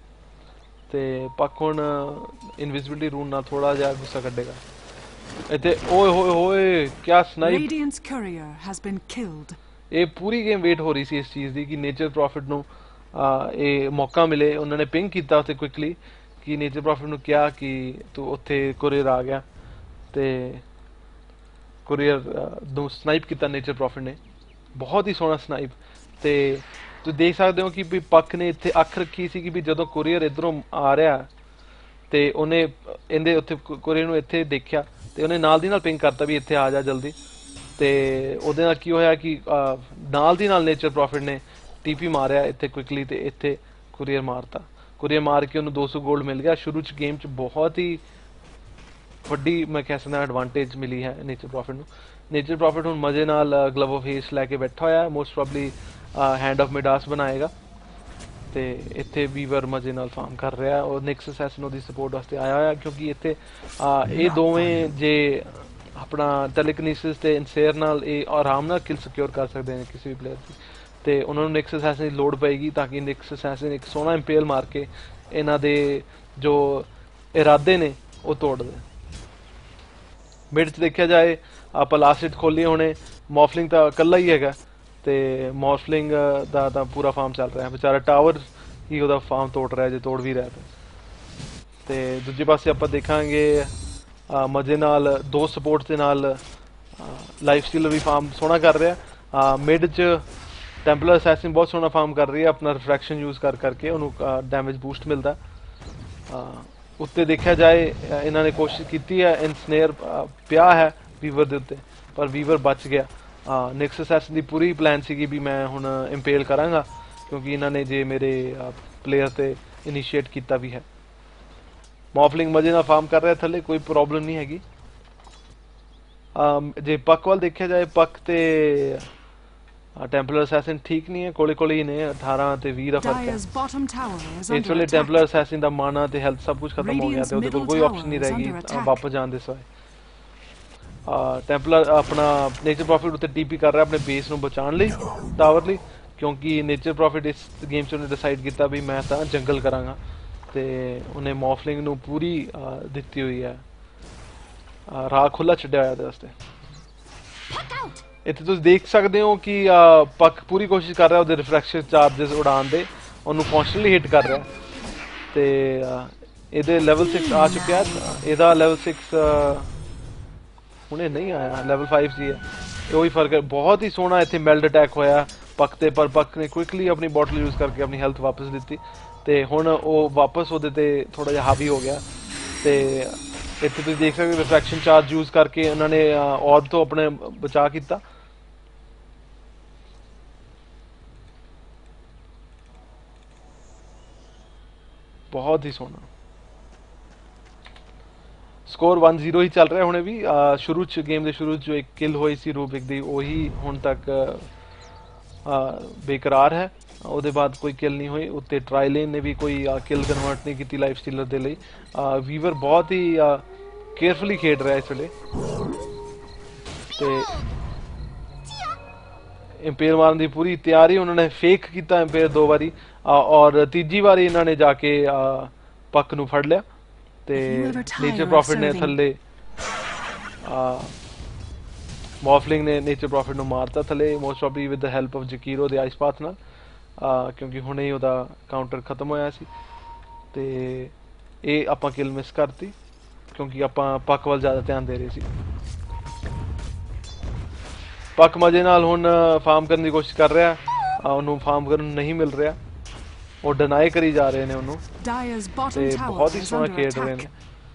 ਤੇ ਪੱਗ ਹੁਣ ਇਨਵਿਜ਼ਿਬਿਲਿਟੀ ਰੂਨ ਨਾਲ ਥੋੜਾ ਜਿਹਾ ਗੁੱਸਾ ਕੱਢੇਗਾ ਇੱਥੇ। ਓਏ ਹੋਏ ਹੋਏ ਕਿਆ snipe! Radiant's courier has been killed. ਇਹ ਪੂਰੀ ਗੇਮ ਵੇਟ ਹੋ ਰਹੀ ਸੀ ਇਸ ਚੀਜ਼ ਦੀ ਕਿ ਨੇਚਰ ਪ੍ਰੋਫਿਟ ਨੂੰ ਇਹ ਮੌਕਾ ਮਿਲੇ। ਉਹਨਾਂ ਨੇ ਪਿੰਗ ਕੀਤਾ ਉੱਥੇ ਕੁਇਕਲੀ ਕਿ ਨੇਚਰ ਪ੍ਰੋਫਿਟ ਨੂੰ ਕਿਹਾ ਕਿ ਤੂੰ ਉੱਥੇ ਕੁਰੀਅਰ ਆ ਗਿਆ, ਤੇ ਕੁਰੀਅਰ ਨੂੰ ਸਨਾਈਪ ਕੀਤਾ ਨੇਚਰ ਪ੍ਰੋਫਿਟ ਨੇ, ਬਹੁਤ ਹੀ ਸੋਹਣਾ ਸਨਾਈਪ। ਤੇ ਤੁਸੀਂ ਦੇਖ ਸਕਦੇ ਹੋ ਕਿ ਵੀ ਪੱਕ ਨੇ ਇੱਥੇ ਅੱਖ ਰੱਖੀ ਸੀ ਕਿ ਵੀ ਜਦੋਂ ਕੁਰੀਅਰ ਇੱਧਰੋਂ ਆ ਰਿਹਾ ਤੇ ਉਹਨੇ ਇਹਦੇ ਉੱਥੇ ਕੁਰੀਅਰ ਨੂੰ ਇੱਥੇ ਦੇਖਿਆ, ਤੇ ਉਹਨੇ ਨਾਲ ਦੀ ਨਾਲ ਪਿੰਗ ਕਰਤਾ ਵੀ ਇੱਥੇ ਆ ਜਾ ਜਲਦੀ। ਤੇ ਉਹਦੇ ਨਾਲ ਕੀ ਹੋਇਆ ਕਿ ਨਾਲ ਦੀ ਨਾਲ ਨੇਚਰ ਪ੍ਰੋਫਿਟ ਨੇ ਟੀਪੀ ਮਾਰਿਆ ਇੱਥੇ ਕੁਇਕਲੀ, ਤੇ ਇੱਥੇ ਕੁਰੀਅਰ ਮਾਰਤਾ। ਕੁਰੀਅਰ ਮਾਰ ਕੇ ਉਹਨੂੰ ਦੋ ਸੌ ਗੋਲਡ ਮਿਲ ਗਿਆ। ਸ਼ੁਰੂ 'ਚ ਗੇਮ 'ਚ ਬਹੁਤ ਹੀ ਵੱਡੀ ਮੈਂ ਕਹਿ ਸਕਦਾ ਐਡਵਾਂਟੇਜ ਮਿਲੀ ਹੈ ਨੇਚਰ ਪ੍ਰੋਫਿਟ ਨੂੰ। ਨੇਚਰ ਪ੍ਰੋਫਿਟ ਹੁਣ ਮਜ਼ੇ ਨਾਲ ਗਲਵ ਆਫ ਹੇਸ ਲੈ ਕੇ ਬੈਠਾ ਹੋਇਆ, most probably hand of Midas ਬਣਾਏਗਾ, ਤੇ ਇੱਥੇ ਵੀਵਰ ਮਜ਼ੇ ਨਾਲ ਫਾਰਮ ਕਰ ਰਿਹਾ। ਉਹ ਨਿਕਸ ਅਸੈਸਿਨ ਉਹਦੀ ਸਪੋਰਟ ਵਾਸਤੇ ਆਇਆ ਹੋਇਆ, ਕਿਉਂਕਿ ਇੱਥੇ ਇਹ ਦੋਵੇਂ ਜੇ ਆਪਣਾ ਟੈਲੀਕਨਿਸਿਸ ਤੇ ਇਨਸੇਅਰ ਨਾਲ ਇਹ ਆਰਾਮ ਨਾਲ ਕਿਲ ਸਿਕਿਉਰ ਕਰ ਸਕਦੇ ਨੇ ਕਿਸੇ ਵੀ ਪਲੇਅਰ ਦੀ, ਤੇ ਉਹਨਾਂ ਨੂੰ ਨਿਕਸ ਅਸੈਸਿਨ ਦੀ ਲੋੜ ਪਏਗੀ ਤਾਂ ਕਿ ਨਿਕਸ ਅਸੈਸਿਨ ਇੱਕ ਸੋਹਣਾ ਇੰਪੇਲ ਮਾਰ ਕੇ ਇਹਨਾਂ ਦੇ ਜੋ ਇਰਾਦੇ ਨੇ ਉਹ ਤੋੜ ਦੇ। ਮਿਡ 'ਚ ਦੇਖਿਆ ਜਾਏ ਆਪਾਂ ਲਾਸਟ ਹਿੱਟ ਖੋਲੀ ਹੁਣੇ, ਮੌਫਲਿੰਗ ਤਾਂ ਇਕੱਲਾ ਹੀ ਹੈਗਾ, ਤੇ ਮੌਫਲਿੰਗ ਦਾ ਤਾਂ ਪੂਰਾ ਫਾਰਮ ਚੱਲ ਰਿਹਾ, ਵਿਚਾਰਾ ਟਾਵਰ ਹੀ ਉਹਦਾ ਫਾਰਮ ਤੋੜ ਰਿਹਾ ਜੇ ਤੋੜ ਵੀ ਰਿਹਾ ਤਾਂ। ਤੇ ਦੂਜੇ ਪਾਸੇ ਆਪਾਂ ਦੇਖਾਂਗੇ ਮਜ਼ੇ ਨਾਲ ਦੋ ਸਪੋਰਟ ਦੇ ਨਾਲ ਲਾਈਫ ਸਟੀਲਰ ਵੀ ਫਾਰਮ ਸੋਹਣਾ ਕਰ ਰਿਹਾ। ਮਿਡ 'ਚ ਟੈਂਪਲਰ ਅਸੈਸਿਨ ਬਹੁਤ ਸੋਹਣਾ ਫਾਰਮ ਕਰ ਰਹੀ ਹੈ, ਆਪਣਾ ਰਿਫਰੈਕਸ਼ਨ ਯੂਜ਼ ਕਰ ਕਰਕੇ ਉਹਨੂੰ ਡੈਮੇਜ ਬੂਸਟ ਮਿਲਦਾ। ਉੱਤੇ ਦੇਖਿਆ ਜਾਏ ਇਹਨਾਂ ਨੇ ਕੋਸ਼ਿਸ਼ ਕੀਤੀ ਹੈ, ਇਨਸਨੇਅਰ ਪਿਆ ਹੈ ਵੀਵਰ ਦੇ ਉੱਤੇ, ਪਰ ਵੀਵਰ ਬਚ ਗਿਆ। ਨਿਕਸ ਅਸੈਸਿਨ ਦੀ ਪੂਰੀ ਪਲਾਨ ਸੀਗੀ ਵੀ ਮੈਂ ਹੁਣ ਇੰਪੇਲ ਕਰਾਂਗਾ, ਕਿਉਂਕਿ ਇਹਨਾਂ ਨੇ ਜੇ ਮੇਰੇ ਪਲੇਅਰ ਤੇ ਇਨੀਸ਼ੀਏਟ ਕੀਤਾ ਵੀ ਹੈ। ਮੌਫਲਿੰਗ ਮਜ਼ੇ ਨਾਲ ਫਾਰਮ ਕਰ ਰਿਹਾ ਥੱਲੇ, ਕੋਈ ਪ੍ਰੋਬਲਮ ਨਹੀਂ ਹੈਗੀ। ਜੇ ਪੱਕ ਵੱਲ ਦੇਖਿਆ ਜਾਏ, ਪੱਕ ਤੇ ਟੈਂਪਲਰ ਅਸੈਸਿਨ ਠੀਕ ਨਹੀਂ ਹੈ, ਕੋਲੇ ਕੋਲੇ ਹੀ ਨੇ, ਅਠਾਰਾਂ ਤੇ ਵੀਹ ਦਾ ਫਰਕ ਹੈ। Dire's bottom tower is ਇਸ under ਵੇਲੇ attack. ਟੈਂਪਲਰ ਅਸੈਸਿਨ ਦਾ ਮਾਨਾ ਤੇ ਹੈਲਥ ਸਭ ਕੁਝ ਖਤਮ ਹੋ ਗਿਆ ਤੇ ਉਹਦੇ ਕੋਲ ਕੋਈ Radiant's ਆਪਸ਼ਨ ਨਹੀਂ middle ਰਹਿ ਗਈ tower is under attack. ਵਾਪਸ ਜਾਣ ਦੇ ਸਿਵਾਏ। ਟੈਂਪਲਰ ਆਪਣਾ ਨੇਚਰ ਪ੍ਰੋਫਿਟ ਉੱਤੇ ਟੀਪੀ ਕਰ ਰਿਹਾ ਆਪਣੇ ਬੇਸ ਨੂੰ ਬਚਾਉਣ ਲਈ, ਟਾਵਰ ਲਈ, ਕਿਉਂਕਿ ਨੇਚਰ ਪ੍ਰੋਫਿਟ ਇਸ ਗੇਮ 'ਚ ਉਹਨੇ ਡਿਸਾਈਡ ਕੀਤਾ ਵੀ ਮੈਂ ਤਾਂ ਜੰਗਲ ਕਰਾਂਗਾ ਤੇ ਉਹਨੇ ਮੌਫਲਿੰਗ ਨੂੰ ਪੂਰੀ ਅਹ, ਦਿੱਤੀ ਹੋਈ ਹੈ, ਅਹ, ਰਾਹ ਖੁੱਲਾ ਛੱਡਿਆ ਹੋਇਆ ਉਹਦੇ ਵਾਸਤੇ। ਇੱਥੇ ਤੁਸੀਂ ਦੇਖ ਸਕਦੇ ਹੋ ਕਿ ਅਹ, ਪੱਕ ਪੂਰੀ ਕੋਸ਼ਿਸ਼ ਕਰ ਰਿਹਾ ਉਹਦੇ ਰਿਫਰੈਕਸ਼ਨ ਚਾਰजेस ਉਡਾਉਣ ਦੇ, ਉਹਨੂੰ ਕੌਂਸਟੈਂਟਲੀ ਹਿੱਟ ਕਰ ਰਿਹਾ ਤੇ ਅਹ, ਇਹਦੇ ਲੈਵਲ ਸਿਕਸ ਆ ਚੁੱਕਿਆ, ਇਹਦਾ ਲੈਵਲ ਸਿਕਸ ਹੁਣੇ ਨਹੀਂ ਆਇਆ, ਲੈਵਲ ਫਾਈਵ ਸੀ ਹੈ। ਇਹ ਉਹੀ ਫਰਕ ਹੈ, ਬਹੁਤ ਹੀ ਸੋਹਣਾ ਇੱਥੇ ਮੈਲਡ ਅਟੈਕ ਹੋਇਆ ਪੱਕ ਤੇ, ਪਰ ਪੱਕ ਨੇ ਕੁਇਕਲੀ ਆਪਣੀ ਬੋਟਲ ਯੂਜ਼ ਕਰਕੇ ਆਪਣੀ ਹੈਲਥ ਵਾਪਸ ਦਿੱਤੀ ਤੇ ਹੁਣ ਉਹ ਵਾਪਸ ਉਹਦੇ ਤੇ ਥੋੜਾ ਜਿਹਾ ਹਾਵੀ ਹੋ ਗਿਆ ਤੇ ਇੱਥੇ ਤੁਸੀਂ ਦੇਖ ਸਕਦੇ ਹੋ ਰਿਫਰੈਕਸ਼ਨ ਚਾਰਜ ਯੂਜ਼ ਕਰਕੇ ਉਹਨਾਂ ਨੇ ਔਰਬ ਤੋਂ ਆਪਣੇ ਬਚਾਅ ਕੀਤਾ। ਬਹੁਤ ਹੀ ਸੋਹਣਾ ਸਕੋਰ वन ज़ीरो ਹੀ ਚੱਲ ਰਿਹਾ ਹੁਣੇ ਵੀ। ਸ਼ੁਰੂ ਚ ਗੇਮ ਦੇ ਸ਼ੁਰੂ ਚ ਜੋ ਇੱਕ ਕਿਲ ਹੋਈ ਸੀ ਰੂਬਿਕ ਦੀ, ਉਹੀ ਹੁਣ ਤੱਕ ਬੇਕਰਾਰ ਹੈ, ਉਹਦੇ ਬਾਅਦ ਕੋਈ ਕਿਲ ਨਹੀਂ ਹੋਈ। ਉੱਤੇ ਟਰਾਈਲੇਨ ਨੇ ਵੀ ਕੋਈ ਕਿਲ ਕਨਵਰਟ ਨਹੀਂ ਕੀਤੀ ਲਾਈਫ ਸਟੀਲਰ ਦੇ ਲਈ। ਵੀਵਰ ਬਹੁਤ ਹੀ ਕੇਅਰਫੁਲੀ ਖੇਡ ਰਿਹਾ ਇਸ ਵੇਲੇ ਤੇ ਇੰਪੇयर ਮਾਰਨ ਦੀ ਪੂਰੀ ਤਿਆਰੀ, ਉਹਨਾਂ ਨੇ ਫੇਕ ਕੀਤਾ ਇੰਪੇयर ਦੋ ਵਾਰੀ ਔਰ ਤੀਜੀ ਵਾਰੀ ਇਹਨਾਂ ਨੇ ਜਾ ਕੇ ਪੱਕ ਨੂੰ ਫੜ ਲਿਆ ਤੇ ਨੇਚਰ ਪ੍ਰੋਫਿਟ ਨੇ ਥੱਲੇ ਮੌਫਲਿੰਗ ਨੇ ਨੇਚਰ ਪ੍ਰੋਫਿਟ ਨੂੰ ਮਾਰਤਾ ਥੱਲੇ, most probably with the help of Jakiro ਦੇ ਆਈਸ ਪਾਥ ਨਾਲ, ਕਿਉਂਕਿ ਹੁਣੇ ਹੀ ਉਹਦਾ ਕਾਊਂਟਰ ਖਤਮ ਹੋਇਆ ਸੀ ਤੇ ਇਹ ਆਪਾਂ ਕਿਲ ਮਿਸ ਕਰਤੀ ਕਿਉਂਕਿ ਆਪਾਂ ਪੱਕ ਵੱਲ ਜ਼ਿਆਦਾ ਧਿਆਨ ਦੇ ਰਹੇ ਸੀ। ਪੱਕ ਮਜੇ ਨਾਲ ਹੁਣ ਫਾਰਮ ਕਰਨ ਦੀ ਕੋਸ਼ਿਸ਼ ਕਰ ਰਿਹਾ, ਉਹਨੂੰ ਫਾਰਮ ਕਰਨ ਨੂੰ ਨਹੀਂ ਮਿਲ ਰਿਹਾ, ਉਹ ਡਿਨਾਈ ਕਰੀ ਜਾ ਰਹੇ ਨੇ ਉਹਨੂੰ ਤੇ ਬਹੁਤ ਹੀ ਸੋਹਣਾ ਖੇਡ ਰਹੇ ਨੇ।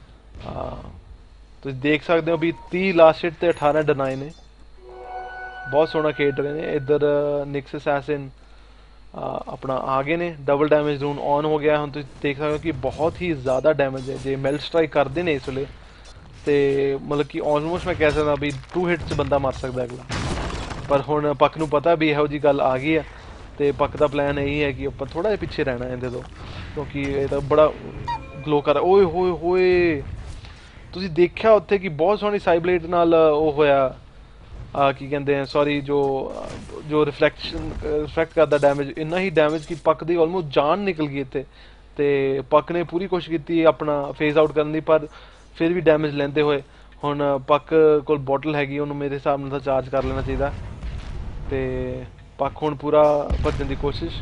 ਤੁਸੀਂ ਦੇਖ ਸਕਦੇ ਹੋ ਵੀ तीस ਲਾਸਟ ਹਿੱਟ ਤੇ अठारह ਡਿਨਾਈ ਨੇ, ਬਹੁਤ ਸੋਹਣਾ ਖੇਡ ਰਹੇ ਨੇ। ਇੱਧਰ ਨਿਕਸ ਅਸੈਸਿਨ ਆਪਣਾ ਆ ਗਏ ਨੇ, ਡਬਲ ਡੈਮੇਜ ਜ਼ੋਨ ਔਨ ਹੋ ਗਿਆ। ਹੁਣ ਤੁਸੀਂ ਦੇਖ ਸਕਦੇ ਹੋ ਕਿ ਬਹੁਤ ਹੀ ਜ਼ਿਆਦਾ ਡੈਮੇਜ ਹੈ, ਜੇ ਮੈਲਟ ਸਟ੍ਰਾਈਕ ਕਰਦੇ ਨੇ ਇਸ ਵੇਲੇ ਤੇ ਮਤਲਬ ਕਿ ਆਲਮੋਸਟ ਮੈਂ ਕਹਿ ਸਕਦਾ ਵੀ ਟੂ ਹਿੱਟ 'ਚ ਬੰਦਾ ਮਰ ਸਕਦਾ ਅਗਲਾ, ਪਰ ਹੁਣ ਪੱਕ ਨੂੰ ਪਤਾ ਵੀ ਇਹੋ ਜਿਹੀ ਗੱਲ ਆ ਗਈ ਹੈ ਤੇ ਪੱਕ ਦਾ ਪਲਾਨ ਇਹੀ ਹੈ ਕਿ ਆਪਾਂ ਥੋੜਾ ਜਿਹਾ ਪਿੱਛੇ ਰਹਿਣਾ ਇਹਦੇ ਤੋਂ, ਕਿਉਂਕਿ ਇਹ ਤਾਂ ਬੜਾ ਗਲੋ ਕਰ। ਓਏ ਹੋਏ ਹੋਏ, ਤੁਸੀਂ ਦੇਖਿਆ ਉੱਥੇ ਕਿ ਬਹੁਤ ਸੋਹਣੀ ਸਾਈਬਲੇਡ ਨਾਲ ਉਹ ਹੋਇਆ, ਕੀ ਕਹਿੰਦੇ ਆ ਸੌਰੀ, ਜੋ ਜੋ ਰਿਫਲੈਕਸ਼ਨ ਰਿਫਲੈਕਟ ਕਰਦਾ ਡੈਮੇਜ, ਇੰਨਾ ਹੀ ਡੈਮੇਜ ਕਿ ਪੱਕ ਦੀ ਆਲਮੋਸਟ ਜਾਨ ਨਿਕਲ ਗਈ ਇੱਥੇ ਤੇ ਪੱਕ ਨੇ ਪੂਰੀ ਕੋਸ਼ਿਸ਼ ਕੀਤੀ ਆਪਣਾ ਫੇਜ਼ ਆਊਟ ਕਰਨ ਦੀ, ਪਰ ਫਿਰ ਵੀ ਡੈਮੇਜ ਲੈਂਦੇ ਹੋਏ। ਹੁਣ ਪੱਕ ਕੋਲ ਬੋਟਲ ਹੈਗੀ, ਉਹਨੂੰ ਮੇਰੇ ਹਿਸਾਬ ਨਾਲ ਤਾਂ ਚਾਰਜ ਕਰ ਲੈਣਾ ਚਾਹੀਦਾ ਤੇ ਪੱਕ ਹੁਣ ਪੂਰਾ ਭੱਜਣ ਦੀ ਕੋਸ਼ਿਸ਼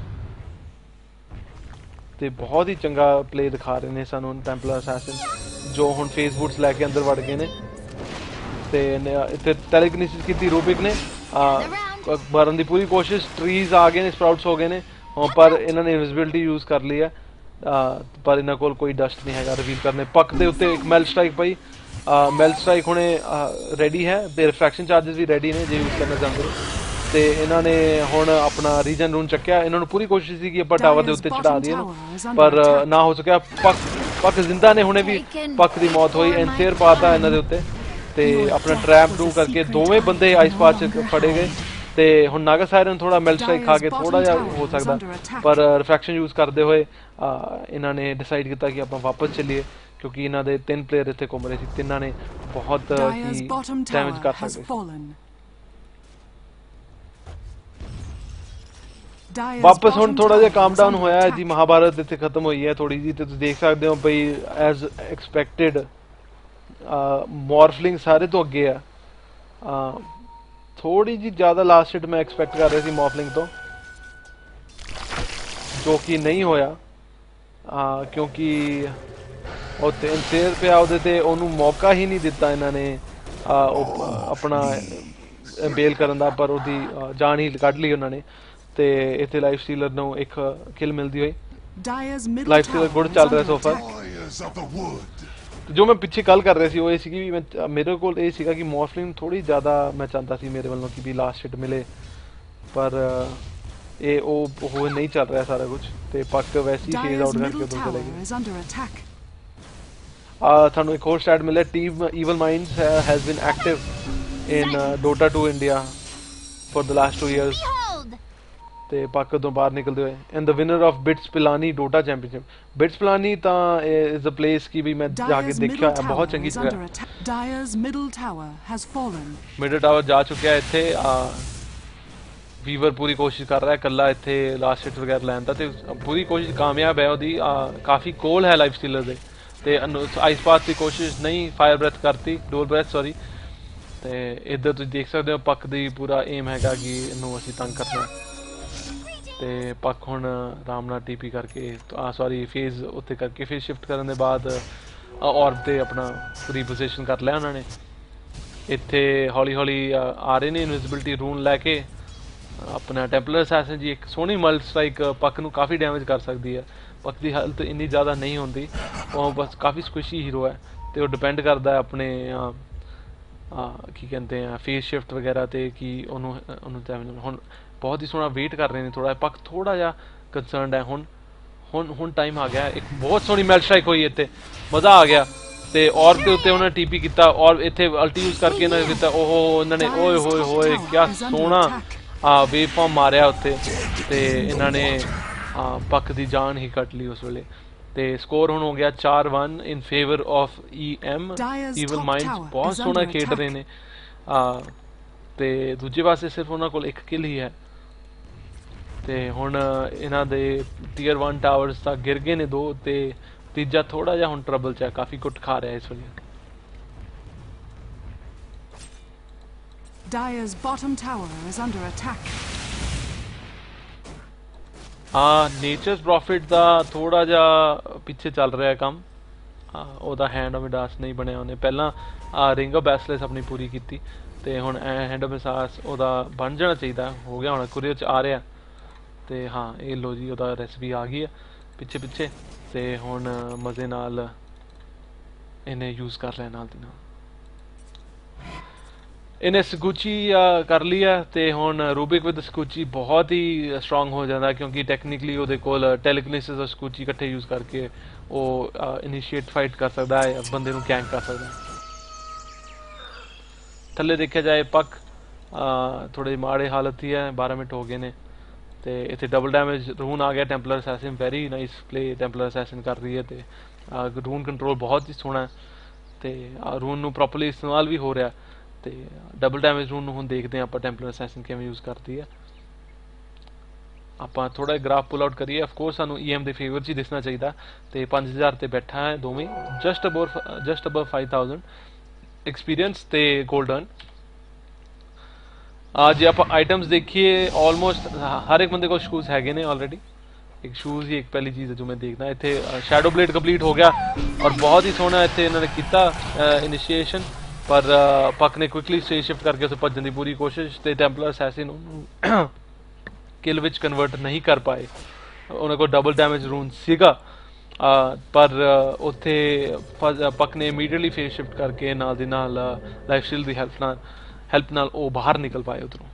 ਤੇ ਬਹੁਤ ਹੀ ਚੰਗਾ ਪਲੇ ਦਿਖਾ ਰਹੇ ਨੇ ਸਾਨੂੰ ਟੈਂਪਲਰ ਅਸੈਸਿਨ, ਜੋ ਹੁਣ ਫੇਸ ਬੂਟਸ ਲੈ ਕੇ ਅੰਦਰ ਵੜ ਗਏ ਨੇ ਤੇ ਇੱਥੇ ਟੈਲੀਕਿਨੇਸਿਸ ਕੀਤੀ ਰੂਬਿਕ ਨੇ, ਮਾਰਨ ਦੀ ਪੂਰੀ ਕੋਸ਼ਿਸ਼। ਟਰੀਜ਼ ਆ ਗਏ ਨੇ, ਸਪਰਾਊਟਸ ਹੋ ਗਏ ਨੇ, ਪਰ ਇਹਨਾਂ ਨੇ ਇਨਵਿਜ਼ਿਬਿਲਿਟੀ ਯੂਜ਼ ਕਰ ਲਈ ਹੈ, ਪਰ ਇਹਨਾਂ ਕੋਲ ਕੋਈ ਡਸਟ ਨਹੀਂ ਹੈਗਾ ਰਿਵੀਲ ਕਰਨੇ। ਪੱਕ ਦੇ ਉੱਤੇ ਇੱਕ ਮੈਲ ਸਟ੍ਰਾਈਕ ਪਈ, ਮੈਲ ਸਟ੍ਰਾਈਕ ਹੁਣੇ ਰੈਡੀ ਹੈ ਤੇ ਰਿਫਰੈਕਸ਼ਨ ਚਾਰजेस ਵੀ ਰੈਡੀ ਨੇ ਜੇ ਯੂਜ਼ ਕਰਨਾ ਚਾਹੁੰਦੇ ਹੋ ਤੇ ਇਹਨਾਂ ਨੇ ਹੁਣ ਆਪਣਾ ਰੀਜਨ ਰੂਨ ਚੱਕਿਆ। ਇਹਨਾਂ ਨੂੰ ਪੂਰੀ ਕੋਸ਼ਿਸ਼ ਸੀ ਕਿ ਆਪਾਂ ਟਾਵਰ ਦੇ ਉੱਤੇ ਚੜਾ ਦਈਏ ਇਹਨੂੰ, ਪਰ ਨਾ ਹੋ ਸਕਿਆ। ਪੱਕ ਪੱਕ ਜ਼ਿੰਦਾ ਨੇ, ਹੁਣੇ ਵੀ ਪੱਕ ਦੀ ਮੌਤ ਹੋਈ, ਐਨਸੇਰ ਪਾਤਾ ਇਹਨਾਂ ਦੇ ਉੱਤੇ ਤੇ ਆਪਣਾ ਟ੍ਰੈਪ ਡੂ ਕਰਕੇ ਦੋਵੇਂ ਬੰਦੇ ਆਈਸ ਪਾਥ 'ਚ ਫੜੇ ਗਏ ਤੇ ਹੁਣ ਨਾਗਾ ਸਾਇਰਨ ਥੋੜਾ ਮੈਲ ਸਟ੍ਰਾਈਕ ਖਾ ਕੇ ਥੋੜਾ ਜਿਹਾ ਹੋ ਸਕਦਾ, ਪਰ ਰਿਫਰੈਕਸ਼ਨ ਯੂਜ਼ ਕਰਦੇ ਹੋਏ ਇਹਨਾਂ ਨੇ ਡਿਸਾਈਡ ਕੀਤਾ ਕਿ ਆਪਾਂ ਵਾਪਸ ਚੱਲੀਏ ਕਿਉਂਕਿ ਇਹਨਾਂ ਦੇ ਤਿੰਨ ਪਲੇਅਰ ਇੱਥੇ ਘੁੰਮ ਰਹੇ ਸੀ, ਤਿੰਨਾਂ ਨੇ ਬਹੁਤ ਹੀ ਡੈਮੇਜ ਕਰ ਸਕਦੇ। ਵਾਪਸ ਹੁਣ ਥੋੜਾ ਜਿਹਾ ਕਾਮ ਡਾਊਨ ਹੋਇਆ ਜੀ, ਮਹਾਭਾਰਤ ਇੱਥੇ ਖਤਮ ਹੋਈ ਹੈ ਥੋੜੀ ਜੀ ਤੇ ਤੁਸੀਂ ਦੇਖ ਸਕਦੇ ਹੋ ਬਈ ਐਜ਼ ਐਕਸਪੈਕਟਿਡ ਮੋਰਫਲਿੰਗ ਸਾਰੇ ਤੋਂ ਅੱਗੇ ਆ, ਥੋੜੀ ਜੀ ਜ਼ਿਆਦਾ ਲਾਸਟ ਹਿੱਟ ਮੈਂ ਐਕਸਪੈਕਟ ਕਰ ਰਿਹਾ ਸੀ ਮੋਰਫਲਿੰਗ ਤੋਂ, ਜੋ ਕਿ ਨਹੀਂ ਹੋਇਆ ਕਿਉਂਕਿ ਉਹ ਤਿੰਨ ਸ਼ੇਰ ਪਿਆ ਉਹਦੇ ਤੇ, ਉਹਨੂੰ ਮੌਕਾ ਹੀ ਨਹੀਂ ਦਿੱਤਾ ਇਹਨਾਂ ਨੇ ਆਪਣਾ ਬੇਲ ਕਰਨ ਦਾ, ਪਰ ਉਹਦੀ ਜਾਨ ਹੀ ਕੱਢ ਲਈ ਉਹਨਾਂ ਨੇ ਤੇ ਇੱਥੇ ਲਾਈਫ ਸਟੀਲਰ ਨੂੰ ਇੱਕ ਕਿਲ ਮਿਲਦੀ ਹੋਈ। ਲਾਈਫ ਸਟੀਲਰ ਗੁੱਡ ਚੱਲ ਰਿਹਾ ਸੋ ਫਾਰ। ਜੋ ਮੈਂ ਪਿੱਛੇ ਗੱਲ ਕਰ ਰਿਹਾ ਸੀ ਉਹ ਇਹ ਸੀ ਕਿ ਮੈਂ ਮੇਰੇ ਕੋਲ ਇਹ ਸੀਗਾ ਕਿ ਮੋਰਫਲਿੰਗ ਥੋੜੀ ਜ਼ਿਆਦਾ ਮੈਂ ਚਾਹੁੰਦਾ ਸੀ ਮੇਰੇ ਵੱਲੋਂ ਕਿ ਵੀ ਲਾਸਟ ਹਿੱਟ ਮਿਲੇ, ਪਰ ਇਹ ਉਹ ਉਹ ਨਹੀਂ ਚੱਲ ਰਿਹਾ ਸਾਰਾ ਕੁਝ ਤੇ ਪੱਕ ਵੈਸੇ ਹੀ ਫੇਜ਼ ਆਊਟ ਕਰਕੇ ਉਦੋਂ ਚਲੇ ਗਏ। ਤੁਹਾਨੂੰ ਇੱਕ ਹੋਰ ਸਟੈਟ ਮਿਲਿਆ, team Evil Minds has been active in Dota two India for the last two years ਤੇ ਪੱਕ ਤੋਂ ਬਾਹਰ ਨਿਕਲਦੇ ਹੋਏ and the winner of BITS Pilani Dota championship BITS Pilani ਤਾਂ ਇਜ਼ ਅ ਪਲੇਸ ਕੀ ਵੀ ਮੈਂ ਜਾ ਕੇ Dyer's ਦੇਖਿਆ middle ਬਹੁਤ tower ਚੰਗੀ is under ਜਗ੍ਹਾ attack. Dyer's middle tower has fallen. Middle tower ਜਾ ਚੁੱਕਿਆ ਇੱਥੇ ਵੀਵਰ ਪੂਰੀ ਕੋਸ਼ਿਸ਼ ਕਰ ਰਿਹਾ ਹੈ ਇਕੱਲਾ ਇੱਥੇ ਲਾਸਟ ਹਿੱਟ ਵਗੈਰਾ ਲੈਣ ਦਾ ਤੇ ਪੂਰੀ ਕੋਸ਼ਿਸ਼ ਕਾਮਯਾਬ ਹੈ ਉਹਦੀ ਕਾਫੀ ਕੋਲ ਹੈ ਲਾਈਫ ਸਟੀਲਰ ਦੇ ਤੇ ਆਈਸ ਪਾਸ ਦੀ ਕੋਸ਼ਿਸ਼ ਨਹੀਂ ਫਾਇਰ ਬ੍ਰੈਥ ਕਰਤੀ ਡੋਰ ਬ੍ਰੈਥ ਸੌਰੀ ਤੇ ਇੱਧਰ ਤੁਸੀਂ ਦੇਖ ਸਕਦੇ ਹੋ ਪੱਕ ਦੀ ਪੂਰਾ ਏਮ ਹੈਗਾ ਕਿ ਇਹਨੂੰ ਅਸੀਂ ਤੰਗ ਕਰਨਾ ਤੇ ਪੱਕ ਹੁਣ ਆਰਾਮ ਨਾਲ ਟੀਪੀ ਕਰਕੇ ਸੌਰੀ ਫੇਜ਼ ਉੱਤੇ ਕਰਕੇ ਫਿਰ ਸ਼ਿਫਟ ਕਰਨ ਦੇ ਬਾਅਦ ਔਰਬ ਤੇ ਆਪਣਾ ਰੀਪੋਜੀਸ਼ਨ ਕਰ ਲਿਆ ਉਹਨਾਂ ਨੇ ਇੱਥੇ ਹੌਲੀ ਹੌਲੀ ਆ ਰਹੇ ਨੇ ਇਨਵਿਜ਼ਿਬਿਲਿਟੀ ਰੂਨ ਲੈ ਕੇ ਆਪਣਾ ਟੈਂਪਲਰ ਅਸੈਸਨ ਜੀ ਇੱਕ ਸੋਹਣੀ ਮਲਟ ਸਟ੍ਰਾਈਕ ਪੱਕ ਨੂੰ ਕਾਫੀ ਡੈਮੇਜ ਕਰ ਸਕਦੀ ਹੈ ਪੱਕ ਦੀ ਹੈਲਥ ਇੰਨੀ ਜ਼ਿਆਦਾ ਨਹੀਂ ਹੁੰਦੀ ਉਹ ਬਸ ਕਾਫੀ ਸਕੁਇਸ਼ੀ ਹੀਰੋ ਹੈ ਤੇ ਉਹ ਡਿਪੈਂਡ ਕਰਦਾ ਆਪਣੇ ਕੀ ਕਹਿੰਦੇ ਆ ਫੇਸ ਸ਼ਿਫਟ ਵਗੈਰਾ ਤੇ ਕਿ ਉਹਨੂੰ ਉਹਨੂੰ ਹੁਣ ਬਹੁਤ ਹੀ ਸੋਹਣਾ ਵੇਟ ਕਰ ਰਹੇ ਨੇ ਥੋੜਾ ਪੱਕ ਥੋੜਾ ਜਿਹਾ ਕੰਸਰਨਡ ਹੈ ਹੁਣ ਹੁਣ ਹੁਣ ਟਾਈਮ ਆ ਗਿਆ ਇੱਕ ਬਹੁਤ ਸੋਹਣੀ ਮੈਲ ਸਟ੍ਰਾਈਕ ਹੋਈ ਇੱਥੇ ਮਜ਼ਾ ਆ ਗਿਆ ਤੇ ਔਰ ਦੇ ਉੱਤੇ ਉਹਨਾਂ ਨੇ ਟੀਪੀ ਕੀਤਾ ਔਰ ਇੱਥੇ ਅਲਟੀ ਯੂਜ਼ ਕਰਕੇ ਇਹਨਾਂ ਨੇ ਕੀਤਾ ਉਹ ਇਹਨਾਂ ਨੇ ਓਏ ਹੋਏ ਹੋਏ ਕਿਆ ਸੋਹਣਾ ਆ ਵੇਵ ਫਾਰਮ ਮਾਰਿਆ ਉੱਤੇ ਤੇ ਇਹਨਾਂ ਨੇ ਪੱਕ ਦੀ ਜਾਨ ਹੀ ਕੱਟ ਲਈ ਉਸ ਵੇਲੇ ਤੇ ਸਕੋਰ ਹੁਣ ਹੋ ਗਿਆ ਚਾਰ one in favour of E M Evil Minds ਬਹੁਤ ਸੋਹਣਾ ਖੇਡ ਰਹੇ ਨੇ ਤੇ ਦੂਜੇ ਪਾਸੇ ਸਿਰਫ ਉਹਨਾਂ ਕੋਲ ਇੱਕ ਕਿਲ ਹੀ ਹੈ ਤੇ ਹੁਣ ਇਹਨਾਂ ਦੇ ਟੀਅਰ ਵਨ ਟਾਵਰਸ ਤਾਂ ਗਿਰ ਗਏ ਨੇ ਦੋ ਤੇ ਤੀਜਾ ਥੋੜਾ ਜਿਹਾ ਹੁਣ ਟਰਬਲ ਚ ਹੈ ਕਾਫੀ ਕੁੱਟ ਖਾ ਰਿਹਾ ਇਸ ਵੇਲੇ Dyer's bottom tower is under attack. ਹਾਂ ਨੇਚਰਸ ਪ੍ਰੋਫਿਟ ਦਾ ਥੋੜਾ ਜਿਹਾ ਪਿੱਛੇ ਚੱਲ ਰਿਹਾ ਕੰਮ ਉਹਦਾ ਹੈਂਡ ਆਫ ਮਿਡਾਸ ਨਹੀਂ ਬਣਿਆ ਉਹਨੇ ਪਹਿਲਾਂ ਰਿੰਗ ਆਫ ਬੈਸਲੈਸ ਆਪਣੀ ਪੂਰੀ ਕੀਤੀ ਤੇ ਹੁਣ ਹੈਂਡ ਆਫ ਮਿਡਾਸ ਉਹਦਾ ਬਣ ਜਾਣਾ ਚਾਹੀਦਾ ਹੋ ਗਿਆ ਹੁਣ ਕੁਰੀਅਰ ਚ ਆ ਰਿਹਾ ਤੇ ਹਾਂ ਇਹ ਲੋ ਜੀ ਉਹਦਾ ਰੈਸਪੀ ਆ ਗਈ ਹੈ ਪਿੱਛੇ ਪਿੱਛੇ ਤੇ ਹੁਣ ਮਜ਼ੇ ਨਾਲ ਇਹਨੇ ਯੂਜ਼ ਕਰ ਲਿਆ ਨਾਲ ਦੀ ਨਾਲ ਇਹਨੇ ਸਕੂਚੀ ਕਰ ਲਈ ਹੈ ਤੇ ਹੁਣ ਰੂਬਿਕ ਵਿਦ ਸਕੂਚੀ ਬਹੁਤ ਹੀ ਸਟਰੋਂਗ ਹੋ ਜਾਂਦਾ ਕਿਉਂਕਿ ਟੈਕਨੀਕਲੀ ਉਹਦੇ ਕੋਲ ਟੈਲੀਕਿਨੇਸਿਸ ਔਰ ਸਕੂਚੀ ਇਕੱਠੇ ਯੂਜ਼ ਕਰਕੇ ਉਹ ਇਨੀਸ਼ੀਏਟ ਫਾਈਟ ਕਰ ਸਕਦਾ ਹੈ ਬੰਦੇ ਨੂੰ ਕੈਂਕ ਕਰ ਸਕਦਾ ਥੱਲੇ ਦੇਖਿਆ ਜਾਏ ਪੱਕ ਥੋੜੇ ਮਾੜੇ ਹਾਲਤ ਹੀ ਹੈ ਬਾਰਾਂ ਮਿੰਟ ਹੋ ਗਏ ਨੇ ਤੇ ਇੱਥੇ ਡਬਲ ਡੈਮੇਜ ਰੂਨ ਆ ਗਿਆ Templar Assassin very nice play Templar Assassin ਕਰ ਰਹੀ ਹੈ ਤੇ ਰੂਨ ਕੰਟਰੋਲ ਬਹੁਤ ਹੀ ਸੋਹਣਾ ਤੇ ਰੂਨ ਨੂੰ ਪ੍ਰੋਪਰਲੀ ਇਸਤੇਮਾਲ ਵੀ ਹੋ ਰਿਹਾ ਤੇ ਡਬਲ ਡੈਮੇਜ ਰੂਨ ਨੂੰ ਹੁਣ ਦੇਖਦੇ ਹਾਂ ਆਪਾਂ ਟੈਂਪਲਰ ਅਸੈਸਿਨ ਕਿਵੇਂ ਯੂਜ਼ ਕਰਦੀ ਹੈ ਆਪਾਂ ਥੋੜਾ ਗ੍ਰਾਫ ਪੁਲ ਆਊਟ ਕਰੀਏ ਆਫ ਕੋਰਸ ਸਾਨੂੰ ਈਐਮ ਦੇ ਫੇਵਰ 'ਚ ਹੀ ਦਿਸਣਾ ਚਾਹੀਦਾ ਤੇ ਪੰਜ ਹਜ਼ਾਰ ਤੇ ਬੈਠਾ ਹੈ ਦੋਵੇਂ just above just above five thousand experience ਤੇ 골ਡਨ ਜੇ ਆਪਾਂ ਆਈਟਮਸ ਦੇਖੀਏ ਆਲਮੋਸਟ ਹਰ ਇੱਕ ਬੰਦੇ ਕੋਲ ਸ਼ੂਜ਼ ਹੈਗੇ ਨੇ ਆਲਰੇਡੀ ਇੱਕ ਸ਼ੂਜ਼ ਹੀ ਇੱਕ ਪਹਿਲੀ ਚੀਜ਼ ਹੈ ਜੋ ਮੈਂ ਦੇਖਦਾ ਇੱਥੇ ਸ਼ੈਡੋ ਬਲੇਡ ਕੰਪਲੀਟ ਹੋ ਗਿਆ ਔਰ ਬਹੁਤ ਹੀ ਸੋਹਣਾ ਇੱਥੇ ਇਹਨਾਂ ਨੇ ਕੀਤਾ ਇਨੀਸ਼ੀਏਸ਼ਨ ਪਰ ਪੱਕ ਨੇ ਕੁਇਕਲੀ ਸਟੇਜ ਸ਼ਿਫਟ ਕਰਕੇ ਉੱਥੇ ਭੱਜਣ ਦੀ ਪੂਰੀ ਕੋਸ਼ਿਸ਼ ਤੇ ਟੈਂਪਲਰ ਅਸੈਸਿਨ ਉਹਨੂੰ ਕਿਲ ਵਿੱਚ ਕਨਵਰਟ ਨਹੀਂ ਕਰ ਪਾਏ ਉਹਨਾਂ ਕੋਲ ਡਬਲ ਡੈਮੇਜ ਰੂਨ ਸੀਗਾ ਪਰ ਉੱਥੇ ਪੱਕ ਨੇ ਇਮੀਡੀਏਟਲੀ ਫੇਸ ਸ਼ਿਫਟ ਕਰਕੇ ਨਾਲ ਦੀ ਨਾਲ ਲਾਈਫ ਸਟੀਲ ਦੀ ਹੈਲਪ ਨਾਲ ਹੈਲਪ ਨਾਲ ਉਹ ਬਾਹਰ ਨਿਕਲ ਪਾਏ ਉੱਧਰੋਂ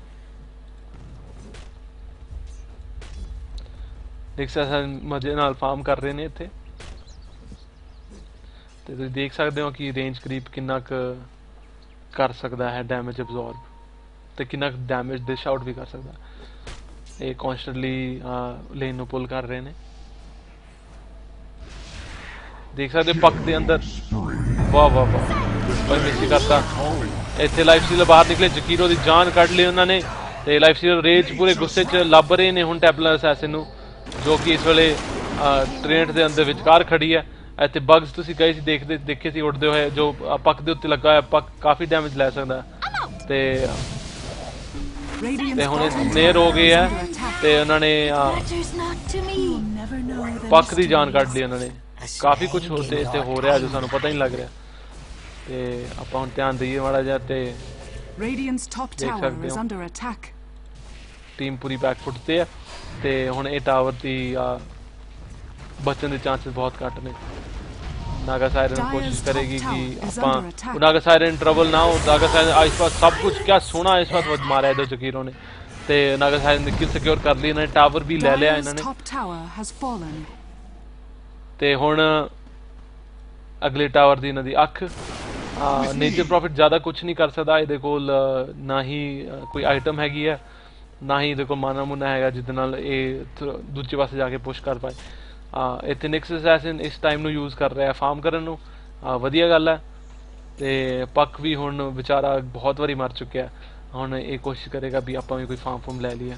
ਦੇਖ ਸਕਦੇ ਮਜ਼ੇ ਨਾਲ ਫਾਰਮ ਕਰ ਰਹੇ ਨੇ ਇੱਥੇ ਤੇ ਤੁਸੀਂ ਦੇਖ ਸਕਦੇ ਹੋ ਕਿ ਰੇਂਜ ਕਰੀਬ ਕਿੰਨਾ ਕੁ ਕਰ ਸਕਦਾ ਹੈ ਡੈਮੇਜ ਅਬਜ਼ੌਰਬ ਤੇ ਕਿੰਨਾ ਕੁ ਡੈਮੇਜ ਡਿਸ਼ ਆਊਟ ਵੀ ਕਰ ਸਕਦਾ ਇਹ ਕਨਸਟੈਂਟਲੀ ਲੇਨ ਨੂੰ ਪੁੱਲ ਕਰ ਰਹੇ ਨੇ ਦੇਖ ਸਕਦੇ ਪੱਕ ਦੇ ਅੰਦਰ ਵਾਹ ਵਾਹ ਵਾਹ ਕੋਈ ਮਿਸ ਕਰਤਾ ਇੱਥੇ ਲਾਈਫ ਸਟੀਲਰ ਬਾਹਰ ਨਿਕਲੇ ਜਕੀਰੋ ਦੀ ਜਾਨ ਕੱਢ ਲਈ ਉਹਨਾਂ ਨੇ ਤੇ ਲਾਈਫ ਸਟੀਲਰ ਰੇਜ ਪੂਰੇ ਗੁੱਸੇ 'ਚ ਲੱਭ ਰਹੇ ਨੇ ਹੁਣ ਟੈਂਪਲਰ ਅਸੈਸਿਨ ਨੂੰ ਜੋ ਕਿ ਇਸ ਵੇਲੇ ਟ੍ਰੇਨ ਦੇ ਅੰਦਰ ਵਿਚਕਾਰ ਖੜੀ ਹੈ ਇੱਥੇ ਬਗਸ ਤੁਸੀਂ ਗਏ ਸੀ ਦੇਖਦੇ ਦੇਖੇ ਸੀ ਉੱਡਦੇ ਹੋਏ ਜੋ ਪੱਕ ਦੇ ਉੱਤੇ ਲੱਗਾ ਹੋਇਆ ਪੱਕ ਕਾਫੀ ਡੈਮੇਜ ਲੈ ਸਕਦਾ ਤੇ ਤੇ ਹੁਣ ਨੇਰ ਹੋ ਗਏ ਆ ਤੇ ਉਹਨਾਂ ਨੇ ਪੱਕ ਦੀ ਜਾਨ ਕੱਢ ਲਈ ਉਹਨਾਂ ਨੇ ਕਾਫੀ ਕੁਝ ਹੋਤੇ ਇੱਥੇ ਹੋ ਰਿਹਾ ਜੋ ਸਾਨੂੰ ਪਤਾ ਹੀ ਨਹੀਂ ਲੱਗ ਰਿਹਾ ਤੇ ਆਪਾਂ ਹੁਣ ਧਿਆਨ ਦਈਏ ਮਾੜਾ ਜਿਹਾ ਤੇ Radiant's top tower is under attack. Team ਪੂਰੀ ਬੈਕ ਫੁੱਟ ਤੇ ਆ ਤੇ ਹੁਣ ਇਹ ਟਾਵਰ ਦੀ ਬਚਣ ਦੇ ਚਾਂਸਸ ਬਹੁਤ ਘੱਟ ਨੇ ਨਾਗਾ ਸਾਇਰਨ ਕੋਸ਼ਿਸ਼ ਕਰੇਗੀ ਕਿ ਆਪਾਂ ਨਾਗਾ ਸਾਇਰਨ ਟਰਬਲ ਨਾ ਹੋ ਨਾਗਾ ਸਾਇਰਨ ਇਸ ਵਾਰ ਸਭ ਕੁਝ ਕਿਆ ਸੋਹਣਾ ਇਸ ਵਾਰ ਮਾਰਿਆ ਇਹਦੇ ਜਕੀਰੋ ਨੇ ਤੇ ਨਾਗਾ ਸਾਇਰਨ ਨੇ ਕਿਲ ਸਿਕਿਉਰ ਕਰ ਲਈ ਇਹਨਾਂ ਨੇ ਟਾਵਰ ਵੀ ਲੈ ਲਿਆ ਇਹਨਾਂ ਨੇ ਤੇ ਹੁਣ ਅਗਲੇ ਟਾਵਰ ਦੀ ਇਹਨਾਂ ਦੀ ਅੱਖ ਨੇਚਰ ਪ੍ਰੋਫਿਟ ਜ਼ਿਆਦਾ ਕੁਝ ਨਹੀਂ ਕਰ ਸਕਦਾ ਇਹਦੇ ਕੋਲ ਨਾ ਹੀ ਕੋਈ ਆਈਟਮ ਹੈਗੀ ਹੈ ਨਾ ਹੀ ਇਹਦੇ ਕੋਲ ਮਾਨਾ ਮੁਨਾ ਹੈਗਾ ਜਿਹਦੇ ਨਾਲ ਇਹ ਦੂਜੇ ਪਾਸੇ ਜਾ ਕੇ ਪੁਸ਼ ਕਰ ਪਾਏ। ਇੱਥੇ ਨਿਕਸ ਅਸੈਸਿਨ ਇਸ ਟਾਈਮ ਨੂੰ ਯੂਜ਼ ਕਰ ਰਿਹਾ ਫਾਰਮ ਕਰਨ ਨੂੰ, ਵਧੀਆ ਗੱਲ ਹੈ। ਤੇ ਪੱਕ ਵੀ ਹੁਣ ਵਿਚਾਰਾ ਬਹੁਤ ਵਾਰੀ ਮਰ ਚੁੱਕਿਆ, ਹੁਣ ਇਹ ਕੋਸ਼ਿਸ਼ ਕਰੇਗਾ ਵੀ ਆਪਾਂ ਵੀ ਕੋਈ ਫਾਰਮ ਫੂਮ ਲੈ ਲਈਏ।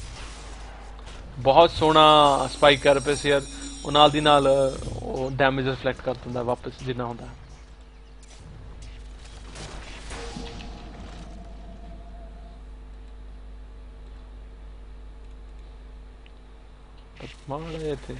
ਬਹੁਤ ਸੋਹਣਾ ਸਪਾਈਕ ਕਰ ਪਏ ਸੀ ਯਾਰ, ਉਹ ਨਾਲ ਦੀ ਨਾਲ ਉਹ ਡੈਮੇਜ ਰਿਫਲੈਕਟ ਕਰ ਦਿੰਦਾ ਵਾਪਸ ਜਿੰਨਾ ਹੁੰਦਾ। ਮਾਰੇ ਇੱਥੇ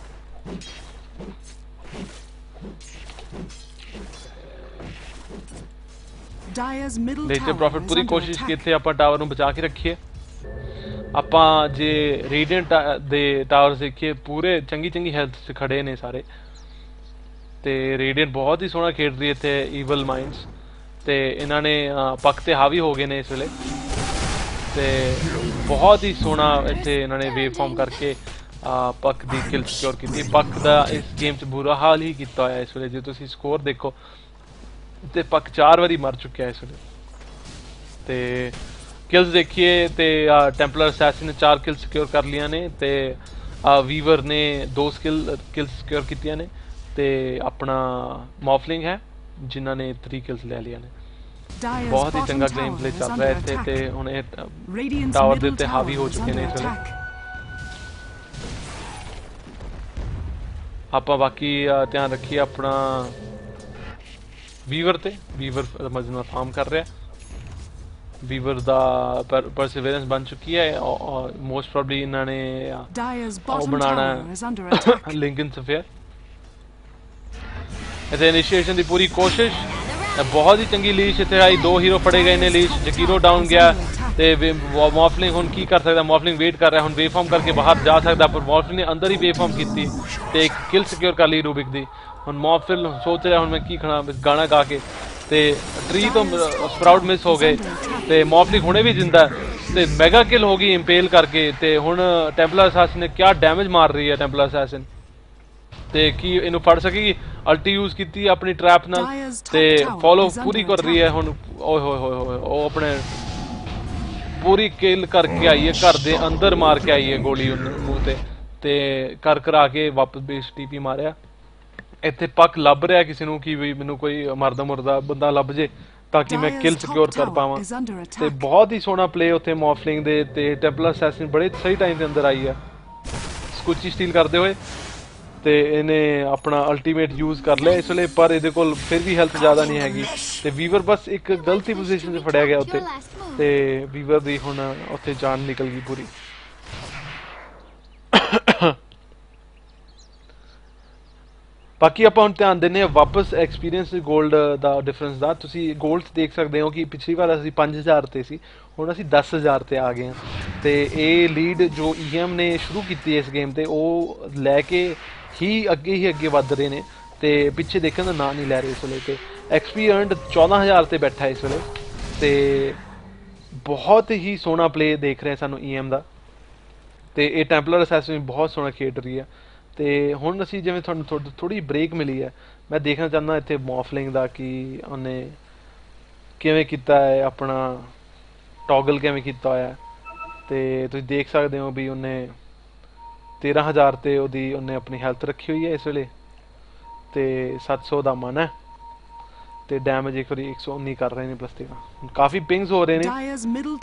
Dire's middle Nature tower Prophet is ਪੂਰੀ under ਕੋਸ਼ਿਸ਼ attack. ਕੀਤੀ ਆਪਾਂ ਟਾਵਰ ਨੂੰ ਬਚਾ ਕੇ ਰੱਖੀਏ। ਆਪਾਂ ਜੇ ਰੇਡੀਅੰਟ ਦੇ ਟਾਵਰਸ ਦੇਖੀਏ ਪੂਰੇ ਚੰਗੀ ਚੰਗੀ ਹੈਲਥ 'ਚ ਖੜੇ ਨੇ ਸਾਰੇ, ਤੇ ਰੇਡੀਅੰਟ ਬਹੁਤ ਹੀ ਸੋਹਣਾ ਖੇਡ ਰਹੀ ਇੱਥੇ ਈਵਲ ਮਾਈਂਡਸ, ਤੇ ਇਹਨਾਂ ਨੇ ਪੱਕ ਤੇ ਹਾਵੀ ਹੋ ਗਏ ਨੇ ਇਸ ਵੇਲੇ, ਤੇ ਬਹੁਤ ਹੀ ਸੋਹਣਾ ਇੱਥੇ ਇਹਨਾਂ ਨੇ ਵੇਵ ਫਾਰਮ ਕਰਕੇ ਪੱਕ ਦੀ ਕਿਲ ਸਿਕਿਉਰ ਕੀਤੀ। ਪੱਕ ਦਾ ਇਸ ਗੇਮ 'ਚ ਬੁਰਾ ਹਾਲ ਹੀ ਕੀਤਾ ਹੋਇਆ ਇਸ ਵੇਲੇ, ਜੇ ਤੁਸੀਂ ਸਕੋਰ ਦੇਖੋ ਤੇ ਪੱਕ ਚਾਰ ਵਾਰੀ ਮਰ ਚੁੱਕਿਆ ਇਸ ਵੇਲੇ। ਤੇ ਕਿਲਸ ਦੇਖੀਏ ਤੇ ਟੈਂਪਲਰ ਅਸੈਸਿਨ ਨੇ ਚਾਰ ਕਿਲ ਸਿਕਿਉਰ ਕਰ ਲਈਆਂ ਨੇ, ਤੇ ਵੀਵਰ ਨੇ ਦੋ ਸਕਿਲ ਕਿਲ ਸਿਕਿਉਰ ਕੀਤੀਆਂ ਨੇ, ਤੇ ਆਪਣਾ ਮੌਫਲਿੰਗ ਹੈ ਜਿਨ੍ਹਾਂ ਨੇ ਥ੍ਰੀ ਕਿਲਸ ਲੈ ਲਈਆਂ ਨੇ। ਬਹੁਤ ਹੀ ਚੰਗਾ ਗੇਮ ਪਲੇ ਚੱਲ ਰਿਹਾ ਇੱਥੇ, ਤੇ ਹੁਣ ਇਹ ਟਾਵਰ ਦੇ ਉੱਤੇ ਹਾਵੀ ਹੋ ਚੁੱਕੇ ਨੇ ਇਸ ਵੇਲੇ। ਆਪਾਂ ਬਾਕੀ ਧਿਆਨ ਰੱਖੀਏ ਆਪਣਾ ਵੀਵਰ ਤੇ, ਵੀਵਰ ਮਜ਼ੇ ਨਾਲ ਫਾਰਮ ਕਰ ਰਿਹਾ। ਵੀਵਰ ਦਾ ਪਰਸੀਵਰੈਂਸ ਬਣ ਚੁੱਕੀ ਹੈ, ਮੋਸਟ ਪ੍ਰੋਬਬਲੀ ਇਹਨਾਂ ਨੇ ਉਹ ਬਣਾਉਣਾ ਲਿੰਕਨ ਸਫੇਅਰ। ਇੱਥੇ ਇਨੀਸ਼ੀਏਸ਼ਨ ਦੀ ਪੂਰੀ ਕੋਸ਼ਿਸ਼, ਬਹੁਤ ਹੀ ਚੰਗੀ ਲੀਸ਼ ਇੱਥੇ ਆਈ, ਦੋ ਹੀਰੋ ਫੜੇ ਗਏ ਨੇ, ਲੀਸ਼ ਜਕੀਰੋ ਡਾਊਨ ਗਿਆ, ਤੇ ਮੌਫਲਿੰਗ ਹੁਣ ਕੀ ਕਰ ਸਕਦਾ, ਮੌਫਲਿੰਗ ਵੇਟ ਕਰ ਰਿਹਾ, ਹੁਣ ਵੇਵ ਫਾਰਮ ਕਰਕੇ ਬਾਹਰ ਜਾ ਸਕਦਾ, ਪਰ ਮੌਫਲਿੰਗ ਨੇ ਅੰਦਰ ਹੀ ਵੇਵ ਫਾਰਮ ਕੀਤੀ ਤੇ ਇੱਕ ਕਿਲ ਸਿਕਿਉਰ ਕਰ ਲਈ ਰੂਬਿਕ ਦੀ। ਹੁਣ ਮੌਫਲਿੰਗ ਸੋਚ ਰਿਹਾ ਹੁਣ ਮੈਂ ਕੀ ਖਾਣਾ ਗਾਣਾ ਗਾ ਕੇ, ਤੇ ਟਰੀ ਤੋਂ ਸਪਰਾਊਟ ਮਿਸ ਹੋ ਗਏ, ਤੇ ਮੌਫਲਿੰਗ ਹੁਣੇ ਵੀ ਜਿੰਦਾ, ਤੇ ਮੈਗਾ ਕਿਲ ਹੋ ਗਈ ਇੰਪੇਲ ਕਰਕੇ। ਤੇ ਹੁਣ ਟੈਂਪਲਰ ਅਸੈਸਿਨ ਨੇ ਕਿਆ ਡੈਮੇਜ ਮਾਰ ਰਹੀ ਹੈ ਟੈਂਪਲਰ ਅਸੈਸਿਨ, ਤੇ ਕੀ ਇਹਨੂੰ ਫੜ ਸਕੇਗੀ? ਅਲਟੀ ਯੂਜ਼ ਕੀਤੀ ਆਪਣੀ ਟਰੈਪ ਨਾਲ, ਤੇ ਫੋਲੋ ਪੂਰੀ ਕਰ ਰਹੀ ਹੈ ਹੁਣ। ਓਏ ਹੋਏ ਹੋਏ ਹੋਏ ਉਹ ਆਪਣੇ ਪੂਰੀ ਕਿਲ ਕਰਕੇ ਆਈ ਹੈ, ਘਰ ਦੇ ਅੰਦਰ ਮਾਰ ਕੇ ਆਈ ਹੈ ਗੋਲੀ ਉਹਨੂੰ ਮੂੰਹ ਤੇ, ਤੇ ਕਰ ਕਰਾ ਕੇ ਵਾਪਸ ਬੇਸ ਟੀਪੀ ਮਾਰਿਆ। ਇੱਥੇ ਪੱਕ ਲੱਭ ਰਿਹਾ ਕਿਸੇ ਨੂੰ ਕਿ ਵੀ ਮੈਨੂੰ ਕੋਈ ਮਰਦਾ ਮੁਰਦਾ ਬੰਦਾ ਲੱਭ ਜੇ ਤਾਂ ਕਿ ਮੈਂ ਕਿਲ ਸਿਕਿਉਰ ਕਰ ਪਾਵਾਂ। ਤੇ ਬਹੁਤ ਹੀ ਸੋਹਣਾ ਪਲੇ ਉੱਥੇ ਮੌਫਲਿੰਗ ਦੇ, ਤੇ ਟੈਂਪਲਰ ਅਸੈਸਿਨ ਬੜੇ ਸਹੀ ਟਾਈਮ ਦੇ ਅੰਦਰ ਆਈ ਹੈ ਸਕੂਚੀ ਸਟੀਲ ਕਰਦੇ ਹੋਏ, ਤੇ ਇਹਨੇ ਆਪਣਾ ਅਲਟੀਮੇਟ ਯੂਜ਼ ਕਰ ਲਿਆ ਇਸ ਵੇਲੇ, ਪਰ ਇਹਦੇ ਕੋਲ ਫਿਰ ਵੀ ਹੈਲਥ ਜ਼ਿਆਦਾ ਨਹੀਂ ਹੈਗੀ, ਤੇ ਵੀਵਰ ਬਸ ਇੱਕ ਗਲਤੀ ਪੋਜੀਸ਼ਨ 'ਚ ਫੜਿਆ ਗਿਆ ਉੱਥੇ, ਤੇ ਵੀਵਰ ਦੀ ਹੁਣ ਉੱਥੇ ਜਾਨ ਨਿਕਲ ਗਈ ਪੂਰੀ। ਬਾਕੀ ਆਪਾਂ ਹੁਣ ਧਿਆਨ ਦਿੰਦੇ ਹਾਂ ਵਾਪਸ ਐਕਸਪੀਰੀਅੰਸ ਗੋਲਡ ਦਾ ਡਿਫਰੈਂਸ ਦਾ। ਤੁਸੀਂ ਗੋਲਡ ਦੇਖ ਸਕਦੇ ਹੋ ਕਿ ਪਿਛਲੀ ਵਾਰ ਅਸੀਂ ਪੰਜ ਹਜ਼ਾਰ ਤੇ ਸੀ, ਹੁਣ ਅਸੀਂ ਦਸ ਹਜ਼ਾਰ ਤੇ ਆ ਗਏ ਹਾਂ, ਤੇ ਇਹ ਲੀਡ ਜੋ ਈ ਐਮ ਨੇ ਸ਼ੁਰੂ ਕੀਤੀ ਇਸ ਗੇਮ ਤੇ ਉਹ ਲੈ ਕੇ ਹੀ ਅੱਗੇ ਹੀ ਅੱਗੇ ਵੱਧ ਰਹੇ ਨੇ, ਤੇ ਪਿੱਛੇ ਦੇਖਣ ਦਾ ਨਾਂ ਨਹੀਂ ਲੈ ਰਹੇ ਇਸ ਵੇਲੇ। ਤੇ ਐਕਸਪੀ ਅਰਨਡ ਚੌਦਾਂ ਹਜ਼ਾਰ ਤੇ ਬੈਠਾ ਇਸ ਵੇਲੇ, ਤੇ ਬਹੁਤ ਹੀ ਸੋਹਣਾ ਪਲੇ ਦੇਖ ਰਹੇ ਸਾਨੂੰ ਈ ਐਮ ਦਾ, ਤੇ ਇਹ ਟੈਂਪਲਰ ਅਸੈਸਿਨ ਬਹੁਤ ਸੋਹਣਾ ਖੇਡ ਰਹੀ ਹੈ। ਤੇ ਹੁਣ ਅਸੀਂ ਜਿਵੇਂ ਤੁਹਾਨੂੰ ਥੋੜੀ ਬ੍ਰੇਕ ਮਿਲੀ ਹੈ, ਮੈਂ ਦੇਖਣਾ ਚਾਹੁੰਦਾ ਇੱਥੇ ਮੌਫਲਿੰਗ ਦਾ ਕਿ ਉਹਨੇ ਕਿਵੇਂ ਕੀਤਾ ਹੈ, ਆਪਣਾ ਟੌਗਲ ਕਿਵੇਂ ਕੀਤਾ ਹੋਇਆ, ਤੇ ਤੁਸੀਂ ਦੇਖ ਸਕਦੇ ਹੋ ਵੀ ਉਹਨੇ ਤੇਰਾਂ ਹਜ਼ਾਰ ਤੇ ਉਹਦੀ ਉਹਨੇ ਆਪਣੀ ਹੈਲਥ ਰੱਖੀ ਹੋਈ ਹੈ ਇਸ ਵੇਲੇ, ਤੇ ਸੱਤ ਸੌ ਦਾ ਮਨ ਹੈ, ਤੇ ਡੈਮੇਜ ਇੱਕ ਵਾਰੀ ਇੱਕ ਸੌ ਉੱਨੀ ਕਰ ਰਹੇ ਨੇ ਪਲੱਸ ਤੇਰਾਂ। ਕਾਫੀ ਪਿੰਗਸ ਹੋ ਰਹੇ ਨੇ,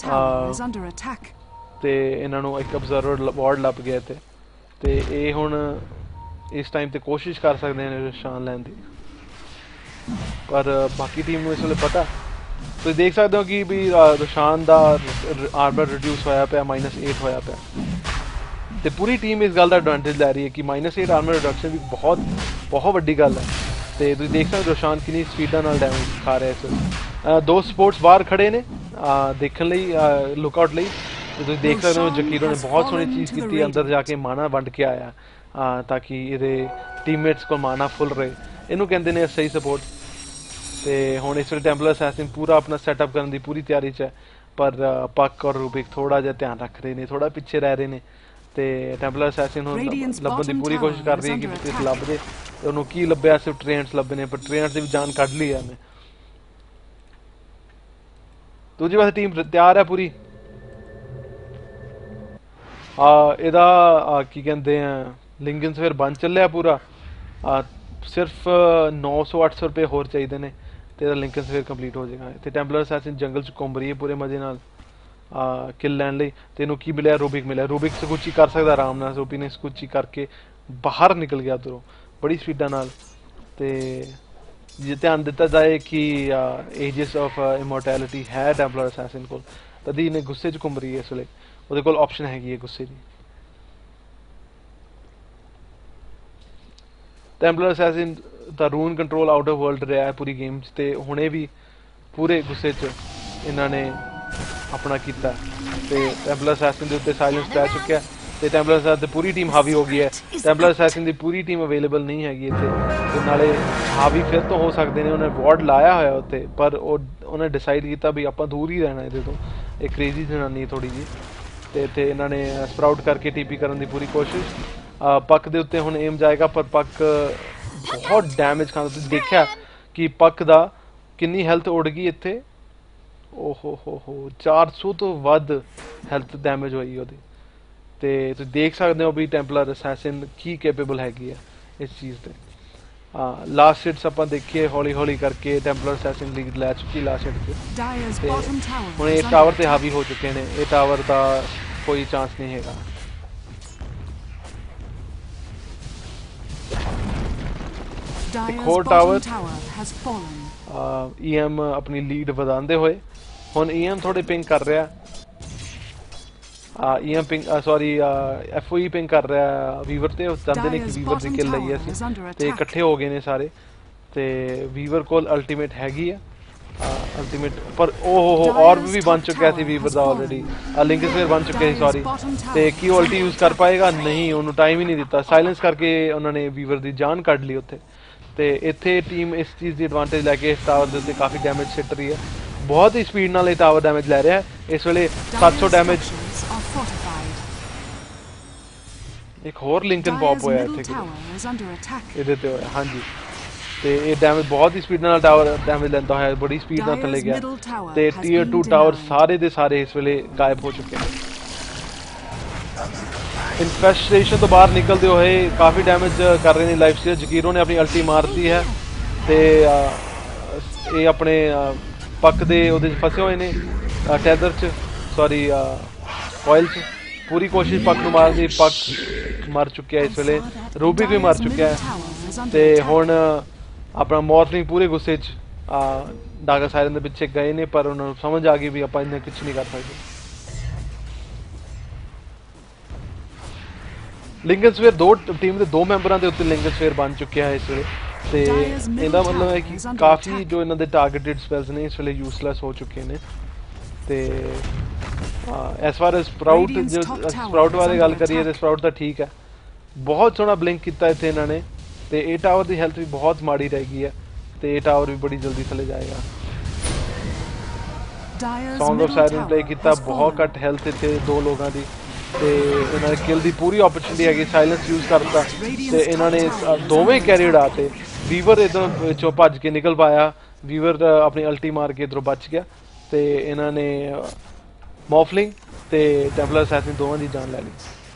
ਤੇ ਇਹਨਾਂ ਨੂੰ ਇੱਕ ਅਬਜ਼ਰਵਰ ਵਾਰਡ ਲੱਭ ਗਿਆ ਇੱਥੇ, ਤੇ ਇਹ ਹੁਣ ਇਸ ਟਾਈਮ ਤੇ ਕੋਸ਼ਿਸ਼ ਕਰ ਸਕਦੇ ਨੇ ਰੋਸ਼ਾਨ ਲੈਣ ਦੀ, ਪਰ ਬਾਕੀ ਟੀਮ ਨੂੰ ਇਸ ਵੇਲੇ ਪਤਾ। ਤੁਸੀਂ ਦੇਖ ਸਕਦੇ ਹੋ ਕਿ ਵੀ ਰੋਸ਼ਾਨ ਦਾ ਆਰਮਰ ਰਿਡਿਊਸ ਹੋਇਆ ਪਿਆ, ਮਾਈਨਸ ਏਟ ਹੋਇਆ ਪਿਆ, ਤੇ ਪੂਰੀ ਟੀਮ ਇਸ ਗੱਲ ਦਾ ਐਡਵਾਂਟੇਜ ਲੈ ਰਹੀ ਹੈ ਕਿ ਮਾਈਨਸ ਏਟ ਆਰਮਰ ਰਿਡਕਸ਼ਨ ਵੀ ਬਹੁਤ ਬਹੁਤ ਵੱਡੀ ਗੱਲ ਹੈ। ਤੇ ਤੁਸੀਂ ਦੇਖ ਸਕਦੇ ਹੋ ਰੋਸ਼ਾਨ ਕਿੰਨੀ ਸਪੀਡਾਂ ਨਾਲ ਡੈਮੇਜ ਖਾ ਰਿਹਾ ਇਸ ਵੇਲੇ। ਦੋ ਸਪੋਰਟਸ ਬਾਹਰ ਖੜੇ ਨੇ ਦੇਖਣ ਲਈ, ਲੁੱਕ ਆਊਟ ਲਈ, ਤੇ ਤੁਸੀਂ ਦੇਖ ਸਕਦੇ ਹੋ ਜਕੀਰੋ ਨੇ ਬਹੁਤ ਸੋਹਣੀ ਚੀਜ਼ ਕੀਤੀ, ਅੰਦਰ ਜਾ ਕੇ ਮਾਨਾ ਵੰਡ ਕੇ ਆਇਆ ਤਾਂ ਕਿ ਇਹਦੇ ਟੀਮਮੇਟਸ ਕੋਲ ਮਾਨਾ ਫੁੱਲ ਰਹੇ, ਇਹਨੂੰ ਕਹਿੰਦੇ ਨੇ ਸਹੀ ਸਪੋਰਟ। ਤੇ ਹੁਣ ਇਸ ਵੇਲੇ ਟੈਂਪਲਰ ਅਸੈਸਿਨ ਪੂਰਾ ਆਪਣਾ ਸੈਟਅਪ ਕਰਨ ਦੀ ਪੂਰੀ ਤਿਆਰੀ 'ਚ ਹੈ, ਪਰ ਪੱਕ ਔਰ ਰੂਬਿਕ ਥੋੜਾ ਜਿਹਾ ਧਿਆਨ ਰੱਖ ਰਹੇ ਨੇ, ਥੋੜਾ ਪਿੱਛੇ ਰਹਿ ਰਹੇ ਨੇ, ਤੇ ਟੈਂਪਲਰ ਅਸੈਸਿਨ ਹੁਣ ਲੱਭਣ ਦੀ ਪੂਰੀ ਕੋਸ਼ਿਸ਼ ਕਰ ਰਹੀ ਹੈ ਕਿ ਕਿਤੇ ਲੱਭ ਜੇ। ਉਹਨੂੰ ਕੀ ਲੱਭਿਆ, ਸਿਰਫ ਟ੍ਰੇਨਸ ਲੱਭੇ ਨੇ, ਪਰ ਟ੍ਰੇਨਸ ਦੀ ਵੀ ਜਾਨ ਕੱਢ ਲਈ ਹੈ ਉਹਨੇ। ਦੂਜੀ ਪਾਸੇ ਟੀਮ ਤਿਆਰ ਹੈ ਪੂਰੀ, ਆ ਇਹਦਾ ਆ, ਕੀ ਕਹਿੰਦੇ ਆ ਲਿੰਗਨ ਸਫੇਅਰ ਬਣ ਚੱਲਿਆ ਪੂਰਾ ਆ ਸਿਰਫ नौ सौ आठ सौ ਰੁਪਏ ਹੋਰ ਚਾਹੀਦੇ ਨੇ ਤੇ ਇਹਦਾ ਲਿੰਕਨ ਸਫੇਅਰ ਕੰਪਲੀਟ ਹੋ ਜਾਏਗਾ ਤੇ ਟੈਂਪਲਰ ਅਸੈਸਿਨ ਜੰਗਲ ਚ ਘੁੰਮ ਰਹੀ ਹੈ ਪੂਰੇ ਮਜ਼ੇ ਨਾਲ ਆ ਕਿਲ ਲੈਣ ਲਈ ਤੇ ਇਹਨੂੰ ਕੀ ਮਿਲਿਆ ਰੂਬਿਕ ਮਿਲਿਆ ਰੂਬਿਕ ਸਕੂਚੀ ਕਰ ਸਕਦਾ ਆਰਾਮ ਨਾਲ ਰੂਬੀ ਨੇ ਸਕੂਚੀ ਕਰਕੇ ਬਾਹਰ ਨਿਕਲ ਗਿਆ ਉਧਰੋਂ ਬੜੀ ਸਪੀਡਾਂ ਨਾਲ ਤੇ ਜੇ ਧਿਆਨ ਦਿੱਤਾ ਜਾਏ ਕਿ ਏਜਸ ਆਫ ਇਮੋਰਟੈਲਿਟੀ ਹੈ ਟੈਂਪਲਰ ਅਸੈਸਿਨ ਕੋਲ ਤਦੀ ਇਹਨੇ ਗੁੱਸੇ 'ਚ ਘੁੰਮ ਰਹੀ ਹੈ ਇਸ ਵੇਲੇ ਉਹਦੇ ਕੋਲ ਆਪਸ਼ਨ ਹੈਗੀ ਹੈ ਗੁੱਸੇ ਦੀ ਟੈਂਪਲਰ ਅਸੈਸਿਨ ਦਾ rune control out of world ਰਿਹਾ ਹੈ ਪੂਰੀ ਗੇਮ 'ਚ ਤੇ ਹੁਣੇ ਵੀ ਪੂਰੇ ਗੁੱਸੇ 'ਚ ਇਹਨਾਂ ਨੇ ਆਪਣਾ ਕੀਤਾ ਤੇ ਟੈਂਪਲਰ ਅਸੈਸਿਨ ਦੇ ਉੱਤੇ ਸਾਇਲੈਂਸ ਪੈ ਚੁੱਕਿਆ ਤੇ ਟੈਂਪਲਰ ਅਸੈਸਿਨ ਦੀ ਪੂਰੀ ਟੀਮ ਹਾਵੀ ਹੋ ਗਈ ਹੈ ਟੈਂਪਲਰ ਅਸੈਸਿਨ ਦੀ ਪੂਰੀ ਟੀਮ ਅਵੇਲੇਬਲ ਨਹੀਂ ਹੈਗੀ ਇੱਥੇ ਤੇ ਨਾਲੇ ਹਾਵੀ ਫਿਰ ਤੋਂ ਹੋ ਸਕਦੇ ਨੇ ਉਹਨੇ ਵਾਰਡ ਲਾਇਆ ਹੋਇਆ ਉੱਤੇ ਪਰ ਉਹ ਉਹਨੇ ਡਿਸਾਈਡ ਕੀਤਾ ਵੀ ਆਪਾਂ ਦੂਰ ਹੀ ਰਹਿਣਾ ਇਹਦੇ ਤੋਂ ਇਹ ਕ੍ਰੇਜ਼ੀ ਜਨਾਨੀ ਥੋੜੀ ਜੀ ਤੇ ਇੱਥੇ ਇਹਨਾਂ ਨੇ ਸਪਰਾਊਟ ਕਰਕੇ ਟੀਪੀ ਕਰਨ ਦੀ ਪੂਰੀ ਕੋਸ਼ਿਸ਼ ਪੱਕ ਦੇ ਉੱਤੇ ਹੁਣ ਏਮ ਜਾਏਗਾ ਪਰ ਪੱਕ ਬਹੁਤ ਡੈਮੇਜ ਖਾਂਦਾ ਤੁਸੀਂ ਦੇਖਿਆ ਕਿ ਪੱਕ ਦਾ ਕਿੰਨੀ ਹੈਲਥ ਉੜ ਗਈ ਇੱਥੇ ਓਹੋ ਹੋ ਹੋ ਚਾਰ ਸੌ ਤੋਂ ਵੱਧ ਹੈਲਥ ਡੈਮੇਜ ਹੋਈ ਉਹਦੀ ਤੇ ਤੁਸੀਂ ਦੇਖ ਸਕਦੇ ਹੋ ਵੀ ਟੈਂਪਲਰ ਅਸੈਸਿਨ ਕੀ ਕੈਪੇਬਲ ਹੈਗੀ ਹੈ ਇਸ ਚੀਜ਼ ਤੇ ਹਾਂ ਲਾਸਟ ਹਿੱਟਸ ਆਪਾਂ ਦੇਖੀਏ ਹੌਲੀ ਹੌਲੀ ਕਰਕੇ ਟੈਂਪਲਰ ਅਸੈਸਿਨ ਲੀਡ ਲੈ ਚੁੱਕੀ ਲਾਸਟ ਹਿੱਟ ਤੇ ਹੁਣ ਇਹ ਟਾਵਰ ਤੇ ਹਾਵੀ ਹੋ ਚੁੱਕੇ ਨੇ ਇਹ ਟਾਵਰ ਦਾ ਕੋਈ ਚਾਂਸ ਨਹੀਂ ਹੈਗਾ ਇੱਕ ਹੋਰ ਟਾਵਰ ਈ ਐਮ ਆਪਣੀ ਲੀਡ ਵਧਾਉਂਦੇ ਹੋਏ ਹੁਣ ਈ ਐਮ ਥੋੜੇ ਪਿੰਗ ਕਰ ਰਿਹਾ E M ping sorry F O E ping ਕਰ ਰਿਹਾ ਵੀਵਰ ਤੇ ਉਹ ਚਾਹੁੰਦੇ ਨੇ ਕਿ ਵੀਵਰ ਦੀ ਕਿਲ ਲਈ ਅਸੀਂ ਤੇ ਇਕੱਠੇ ਹੋ ਗਏ ਨੇ ਸਾਰੇ ਤੇ ਵੀਵਰ ਕੋਲ ਅਲਟੀਮੇਟ ਹੈਗੀ ਆ ਅਲਟੀਮੇਟ ਪਰ ਉਹ ਔਰਬ ਵੀ ਬਣ ਚੁੱਕਿਆ ਸੀ ਵੀਵਰ ਦਾ ਆਲਰੇਡੀ ਲਿੰਕ ਸਫੇਅਰ ਬਣ ਚੁੱਕਿਆ ਸੀ ਸੌਰੀ ਤੇ ਕੀ ਉਹ ਅਲਟੀ ਯੂਜ਼ ਕਰ ਪਾਏਗਾ ਨਹੀਂ ਉਹਨੂੰ ਟਾਈਮ ਹੀ ਨਹੀਂ ਦਿੱਤਾ ਸਾਇਲੈਂਸ ਕਰਕੇ ਉਹਨਾਂ ਨੇ ਵੀਵਰ ਦੀ ਜਾਨ ਕੱਢ ਲਈ ਉੱਥੇ ਤੇ ਇੱਥੇ ਟੀਮ ਇਸ ਚੀਜ਼ ਦੀ ਐਡਵਾਂਟੇਜ ਲੈ ਕੇ ਇਸ ਟਾਵਰ ਦੇ ਉੱਤੇ ਕਾਫੀ ਡੈਮੇਜ ਸਿੱਟ ਰਹੀ ਹੈ ਬਹੁਤ ਹੀ ਸਪੀਡ ਨਾਲ ਇਹ ਟਾਵਰ ਡੈਮੇਜ ਲੈ ਰਿਹਾ ਹੈ ਇਸ ਵੇਲੇ ਸੱਤ ਸੌ ਡੈਮੇਜ ਇੱਕ ਹੋਰ ਲਿੰਕਨ ਪੌਪ ਹੋਇਆ ਇੱਥੇ ਇਹਦੇ ਤੇ ਹੋਇਆ ਹਾਂਜੀ ਤੇ ਇਹ ਡੈਮੇਜ ਬਹੁਤ ਹੀ ਸਪੀਡ ਨਾਲ ਟਾਵਰ ਡੈਮੇਜ ਲੈਂਦਾ ਹੋਇਆ ਬੜੀ ਸਪੀਡ ਨਾਲ ਥੱਲੇ ਗਿਆ ਤੇ ਟੀਅਰ ਟੂ ਟਾਵਰ ਸਾਰੇ ਦੇ ਸਾਰੇ ਇਸ ਵੇਲੇ ਗਾਇਬ ਹੋ ਚੁੱਕੇ ਨੇ ਇਨਫੈਸਟੇਸ਼ਨ ਤੋਂ ਬਾਹਰ ਨਿਕਲਦੇ ਹੋਏ ਕਾਫੀ ਡੈਮੇਜ ਕਰ ਰਹੇ ਨੇ ਲਾਈਫ ਸਟੀਲਰ ਜਕੀਰੋ ਨੇ ਆਪਣੀ ਅਲਟੀ ਮਾਰਤੀ ਹੈ ਤੇ ਇਹ ਆਪਣੇ ਪੱਕ ਦੇ ਉਹਦੇ 'ਚ ਫਸੇ ਹੋਏ ਨੇ ਟੈਦਰ 'ਚ ਸੌਰੀ ਕੋਇਲ 'ਚ ਪੂਰੀ ਕੋਸ਼ਿਸ਼ ਪੱਕ ਨੂੰ ਮਾਰਨ ਦੀ ਪੱਕ ਮਰ ਚੁੱਕਿਆ ਇਸ ਵੇਲੇ ਰੂਬਿਕ ਵੀ ਮਰ ਚੁੱਕਿਆ ਹੈ ਤੇ ਹੁਣ ਆਪਣਾ ਮੌਰਫਲਿੰਗ ਪੂਰੇ ਗੁੱਸੇ 'ਚ ਡਾਗਾ ਸਾਇਰਨ ਦੇ ਪਿੱਛੇ ਗਏ ਨੇ ਪਰ ਉਹਨਾਂ ਨੂੰ ਸਮਝ ਆ ਗਈ ਵੀ ਆਪਾਂ ਇੰਨਾ ਕੁਛ ਨਹੀਂ ਕਰ ਸਕਦੇ ਲਿੰਕਨ ਸਫੇਅਰ ਦੋ ਟੀਮ ਦੇ ਦੋ ਮੈਂਬਰਾਂ ਦੇ ਉੱਤੇ ਲਿੰਕਨ ਸਫੇਅਰ ਬਣ ਚੁੱਕਿਆ ਹੈ ਇਸ ਵੇਲੇ ਤੇ ਇਹਦਾ ਮਤਲਬ ਹੈ ਕਿ ਕਾਫੀ ਜੋ ਇਹਨਾਂ ਦੇ ਟਾਰਗੇਟਡ ਸਪੈਲਸ ਨੇ ਇਸ ਵੇਲੇ ਯੂਸਲੈਸ ਹੋ ਚੁੱਕੇ ਨੇ ਤੇ ਐਸ ਫਾਰ ਐਸ ਸਪਰਾਊਟ ਜੋ ਸਪਰਾਊਟ ਬਾਰੇ ਗੱਲ ਕਰੀਏ ਤੇ ਸਪਰਾਊਟ ਤਾਂ ਠੀਕ ਹੈ ਬਹੁਤ ਸੋਹਣਾ ਬਲਿੰਕ ਕੀਤਾ ਇੱਥੇ ਇਹਨਾਂ ਨੇ ਤੇ ਇਹ ਟਾਵਰ ਦੀ ਹੈਲਥ ਵੀ ਬਹੁਤ ਮਾੜੀ ਰਹਿ ਗਈ ਹੈ ਤੇ ਇਹ ਟਾਵਰ ਵੀ ਬੜੀ ਜਲਦੀ ਥੱਲੇ ਜਾਏਗਾ ਸਾਊਂਡ ਆਫ ਸਾਇਰਨ ਪਲੇ ਕੀਤਾ ਬਹੁਤ ਘੱਟ ਹੈਲਥ ਇੱਥੇ ਦੋ ਲੋਕਾਂ ਦੀ ਤੇ ਇਹਨਾਂ ਨੇ ਕਿਲ ਦੀ ਪੂਰੀ ਓਪਰਚੁਨਿਟੀ ਹੈਗੀ ਸਾਇਲੈਂਸ ਯੂਜ਼ ਕਰਤਾ ਤੇ ਇਹਨਾਂ ਨੇ ਦੋਵੇਂ ਕੈਰੀ ਉਡਾਤੇ ਵੀਵਰ ਇਧਰੋਂ ਵਿੱਚੋਂ ਭੱਜ ਕੇ ਨਿਕਲ ਪਾਇਆ ਵੀਵਰ ਆਪਣੀ ਅਲਟੀ ਮਾਰ ਕੇ ਇਧਰੋਂ ਬਚ ਗਿਆ ਤੇ ਇਹਨਾਂ ਨੇ ਮੌਫਲਿੰਗ ਤੇ ਟੈਂਪਲਰ ਅਸੈਸਿਨ ਦੋਵਾਂ ਦੀ ਜਾਨ ਲੈ ਲਈ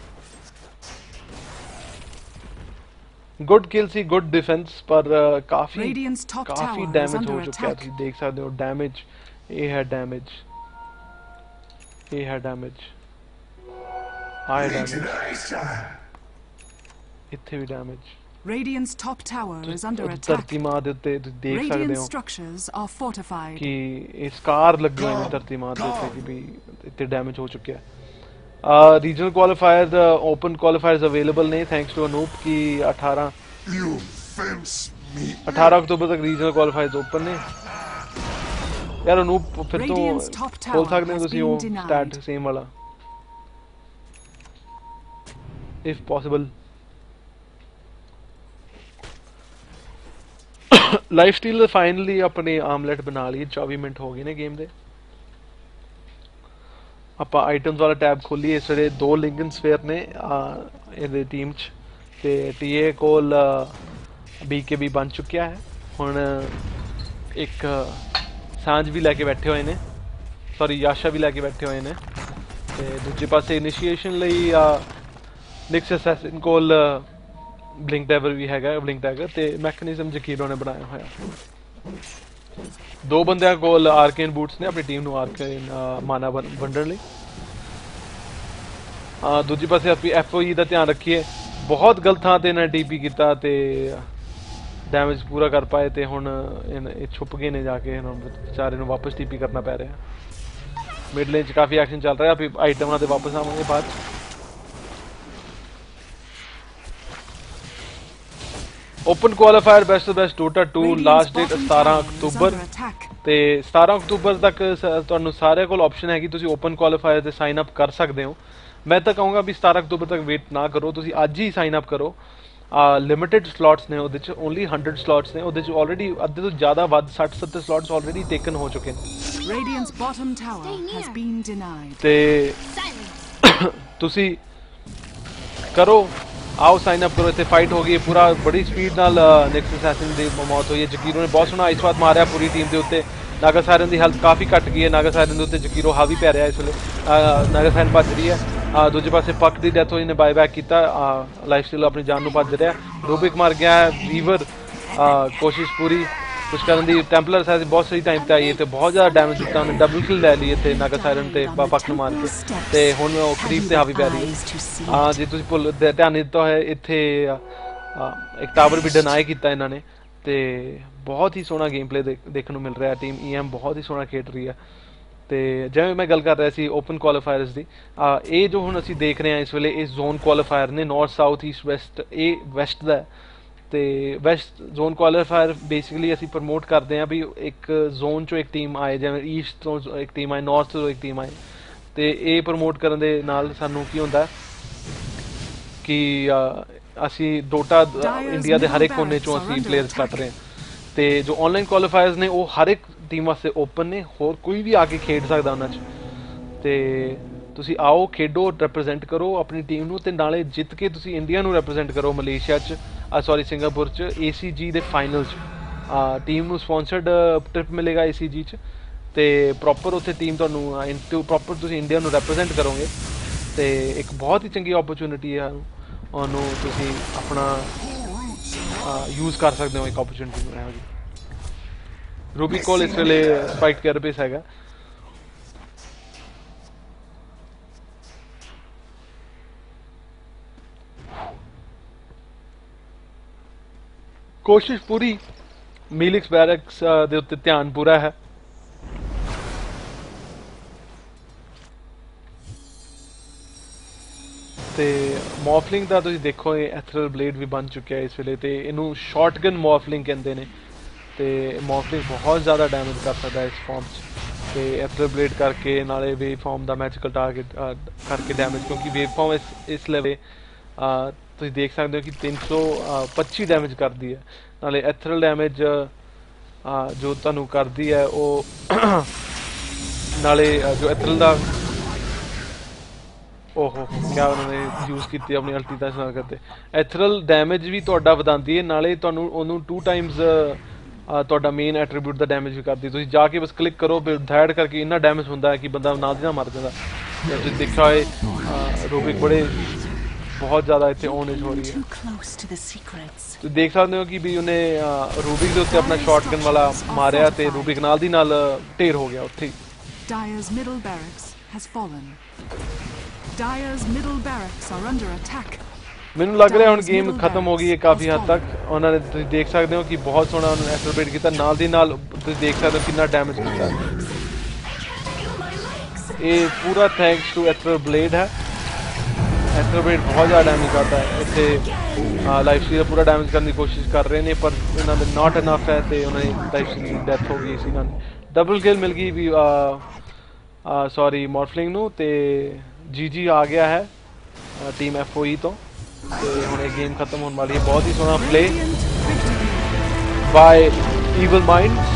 ਗੁੱਡ ਕਿਲ ਸੀ ਗੁੱਡ ਡਿਫੈਂਸ ਪਰ ਕਾਫੀ ਕਾਫੀ ਡੈਮੇਜ ਹੋ ਚੁੱਕਿਆ ਤੁਸੀਂ ਦੇਖ ਸਕਦੇ ਹੋ ਡੈਮੇਜ ਇਹ ਹੈ ਡੈਮੇਜ ਇਹ ਹੈ ਡੈਮੇਜ ਹਾਈ ਡੈਮੇਜ ਇੱਥੇ ਵੀ damage Radiant's top tower is under attack. ਧਰਤੀ ਮਾਂ ਦੇ ਉੱਤੇ ਤੁਸੀਂ ਦੇਖ ਸਕਦੇ Radiant ਹੋ structures are fortified. ਕਿ ਇਹ ਸਕਾਰ ਲੱਗੇ ਹੋਏ ਨੇ ਧਰਤੀ ਮਾਂ ਦੇ ਉੱਤੇ ਕਿ ਵੀ ਇੱਥੇ ਡੈਮੇਜ ਹੋ ਚੁੱਕਿਆ ਹੈ regional qualifier open qualifiers available ਨੇ ਥੈਂਕਸ ਟੂ ਅਨੂਪ ਕਿ ਅਠਾਰਾਂ ਅਠਾਰਾਂ ਅਕਤੂਬਰ ਤੱਕ ਰੀਜਨਲ ਕੁਆਲੀਫਾਇਰਸ ਓਪਨ ਨੇ ਯਾਰ ਅਨੂਪ ਫਿਰ ਤੋਂ ਖੋਲ ਸਕਦੇ ਹੋ ਤੁਸੀਂ ਉਹ ਸਟਾਰਟ ਸੇਮ ਵਾਲਾ if possible life stealer finally ਆਪਣੇ ਆਮਲੇਟ ਬਣਾ ਲਈ ਚੌਵੀ ਮਿੰਟ ਹੋ ਗਏ ਨੇ ਗੇਮ ਦੇ ਆਪਾਂ ਆਈਟਮਸ ਵਾਲਾ ਟੈਬ ਖੋਲੀਏ ਇਸ ਵੇਲੇ ਦੋ ਲਿੰਕਨ ਸਫੇਅਰ ਨੇ ਇਹਦੇ ਟੀਮ 'ਚ ਤੇ ਟੀਏ ਕੋਲ ਬੀਕੇਬੀ ਬਣ ਚੁੱਕਿਆ ਹੈ ਹੁਣ ਇੱਕ ਸਾਂਝ ਵੀ ਲੈ ਕੇ ਬੈਠੇ ਹੋਏ ਨੇ ਸੌਰੀ ਯਾਸ਼ਾ ਵੀ ਲੈ ਕੇ ਬੈਠੇ ਹੋਏ ਨੇ ਤੇ ਦੂਜੇ ਪਾਸੇ ਇਨੀਸ਼ੀਏਸ਼ਨ ਲਈ ਨਿਕਸ ਅਸੈਸਿਨ ਕੋਲ ਬਲਿੰਕ ਡੈਵਰ ਵੀ ਹੈਗਾ, ਬਲਿੰਕ ਡੈਗਰ ਤੇ ਮੈਕੈਨਿਜ਼ਮ ਜਕੀਰੋ ਨੇ ਬਣਾਇਆ ਹੋਇਆ। ਦੋ ਬੰਦਿਆਂ ਕੋਲ ਆਰਕੇਨ ਬੂਟਸ ਨੇ ਆਪਣੀ ਟੀਮ ਨੂੰ ਆਰਕੇਨ ਮਾਨਾ ਵੰਡਣ ਲਈ। ਦੂਜੇ ਪਾਸੇ ਅਸੀਂ ਐਫ ਓ ਈ ਦਾ ਧਿਆਨ ਰੱਖੀਏ, ਬਹੁਤ ਗਲਤ ਥਾਂ ਤੇ ਇਹਨਾਂ ਟੀ ਪੀ ਕੀਤਾ ਤੇ ਡੈਮੇਜ ਪੂਰਾ ਕਰ ਪਾਏ ਤੇ ਹੁਣ ਇਹ ਛੁਪ ਗਏ ਨੇ ਜਾ ਕੇ, ਇਹਨਾਂ ਵਿਚਾਰੇ ਨੂੰ ਵਾਪਸ ਟੀ ਪੀ ਕਰਨਾ ਪੈ ਰਿਹਾ। ਮਿਡ ਲੇਨ 'ਚ ਕਾਫੀ ਐਕਸ਼ਨ ਚੱਲ ਰਿਹਾ, ਫਿਰ ਆਈਟਮਾਂ ਤੇ ਵਾਪਸ ਆਵਾਂਗੇ ਬਾਅਦ। Open qualifier best best Dota two last date सतारह अक्तूबर ਤੇ सतारह अक्तूबर तक ਤੁਹਾਨੂੰ ਸਾਰਿਆਂ ਕੋਲ ਆਪਸ਼ਨ ਹੈ ਕਿ ਤੁਸੀਂ ਓਪਨ ਕੁਆਲੀਫਾਇਰ ਤੇ ਸਾਈਨ ਅਪ ਕਰ ਸਕਦੇ ਹੋ। ਮੈਂ ਤਾਂ ਕਹੂੰਗਾ ਵੀ सतारह ਅਕਤੂਬਰ ਤੱਕ ਵੇਟ ਨਾ ਕਰੋ, ਤੁਸੀਂ ਅੱਜ ਹੀ ਸਾਈਨ ਅਪ ਕਰੋ। ਲਿਮਿਟਡ ਸਲੋਟਸ ਨੇ ਉਹਦੇ ਚ, ਓਨਲੀ हंड्रेड ਸਲੋਟਸ ਨੇ ਉਹਦੇ ਚ, ਆਲਰੇਡੀ ਅੱਧੇ ਤੋਂ ਜ਼ਿਆਦਾ ਵੱਧ साठ सत्तर ਸਲੋਟਸ ਆਲਰੇਡੀ ਟੇਕਨ ਹੋ ਚੁੱਕੇ ਨੇ। Radiant's bottom tower has been denied। ਤੇ ਤੁਸੀਂ ਕਰੋ, आओ साइन अप करो। इतने फाइट हो गई पूरा बड़ी स्पीड नाल नेक्स्ट असैसिन दी मौत हुई है। जकीरो ने बहुत सोहना आइसवाद मारिया पूरी टीम के उत्ते। नागा सायरन की हेल्थ काफ़ी घट गई है, नागा सायरन के उत्ते जकीरो हावी पै रहा है इस वे। नागा सायरन भज रही है, दूजे पासे पक की डैथ हुई ने बाय बैक किया, लाइफ स्टाइल अपनी जान को भज रहा। रूबिक मर गया है, वीवर कोशिश पूरी कुछ करने की। टैंपलर असैसिन बहुत सही टाइम पर आई है, बहुत ज़्यादा डैमेज दिता, उन्हें डबल किल लै ली इतने नागा सायरन ते पक नूं मार के, ते हुण करीब ते हावी पै रही है। हाँ जी, तुसीं भुल ध्यान नहीं दिता है, इत्थे एक टावर भी डिनाई किया इन्होंने, तो बहुत ही सोहना गेम प्ले देख देखने मिल रहा है। टीम ई एम बहुत ही सोहना खेड रही है। तो जिवें मैं गल कर रहा सी ओपन क्वालीफायर्स की, ये जो हुण असीं देख रहे हैं इस वेले, ये जोन क्वालीफायर ने नॉर्थ साउथ ईस्ट वैसट, ये वैसट का। तो वैसट जोन क्वालीफायर बेसिकली असी प्रमोट करते हैं भी एक जोन चो एक टीम आए, जिवें ईस्ट तो एक टीम आए, नॉर्थ तो एक टीम आए। तो ये प्रमोट करने दे नाल सानू की होंदा कि असी डोटा इंडिया के हर एक कोने चों असी प्लेयर्स कट रहे हैं। तो जो ऑनलाइन क्वालीफायर्स ने वो हर एक टीम वास्ते ओपन ने, होर कोई भी आके खेड सकदा उन्हां च। ते तुसी आओ खेडो, रिप्रजेंट करो अपनी टीम नूं, ते नाले जित के तुसी इंडिया नूं रिप्रजेंट करो मलेशिया च, सॉरी सिंगापुर च ए सी जी दे फाइनल च। टीम नूं स्पॉन्सर्ड ट्रिप मिलेगा ए सी जी च, ते प्रॉपर उत्थे टीम तुहानूं इंटू प्रॉपर तुसी इंडिया नूं रिप्रजेंट करोगे। तो एक बहुत ही चंगी अपॉर्चुनिटी है, उन्होंने तुसी अपना यूज़ कर सकते हो एक अपॉर्चुनिटी में। रूबी कोल इस वेले स्पाइक कैरपेस हैगा। कोशिश पूरी मिलिक्स बैरक्स दे उत्ते ध्यान पूरा है। तो मॉफलिंग का तुसीं देखो, ये एथरल ब्लेड भी बन चुका है इस वेले, तो इनू शॉटगन मॉफलिंग कहते हैं। तो मॉफलिंग बहुत ज़्यादा डैमेज कर सकता है इस फॉर्म च। तो एथरल ब्लेड करके नाले वेव फॉर्म का मैजिकल टारगेट करके डैमेज, क्योंकि वेव फॉर्म इस इस लेवल तुसीं देख सकते हो कि तीन सौ पच्ची डैमेज करती है। नाले एथरल डैमेज जो तुहानूं करती है वो नाले जो एथरल का ओहो क्या उन्होंने यूज़ की अपनी अल्टी का इस्तेमाल करते। एथरल डैमेज भी तुहाडा वधांदी है, नाले तुहानूं ओनूं टू टाइम्स तुहाडा मेन एट्रीब्यूट का डैमेज भी करती है। तुसीं जाके बस क्लिक करो, फिर धैड़ करके इन्ना डैमेज होंदा है कि बंदा ना दी ना मर जाता। तुसीं देखा होए रूबिक बड़े बहुत ज़्यादा इतने ओनेज हो रही है। तो देख सकते हो कि भी उन्हें रूबिक के उत्ते अपना शॉटगन वाला मारिया, तो रूबिक नाल दी नाल ढेर हो गया उत्थे। Dire's middle barracks has fallen. Dire's middle barracks are under attack. मैनू लग रहा है हुण गेम खत्म हो गई है काफ़ी हद तक। उन्होंने तुसीं देख सकते हो कि बहुत सोहना उन्होंने एक्सलरेट किया, नाल दी नाल तुसीं देख सकते हो कितना डैमेज किया। ये पूरा थैंक्स टू एथरल ब्लेड है। एथरल ब्लेड बहुत ज़्यादा डैमेज करता है। इतने लाइफ स्टील पूरा डैमेज करने की कोशिश कर रहे हैं, पर इन्होंने नॉट इनफ है, तो उन्होंने लाइफ स्टील की डैथ हो गई इसी कारण। डबल किल मिल गई भी सॉरी मॉर्फलिंग नूं, ते जी जी आ गया है टीम एफ ओ ई तो। तो हुण ये गेम खत्म होने वाली है। बहुत ही सोहना प्ले बाय ईवल माइंड्स।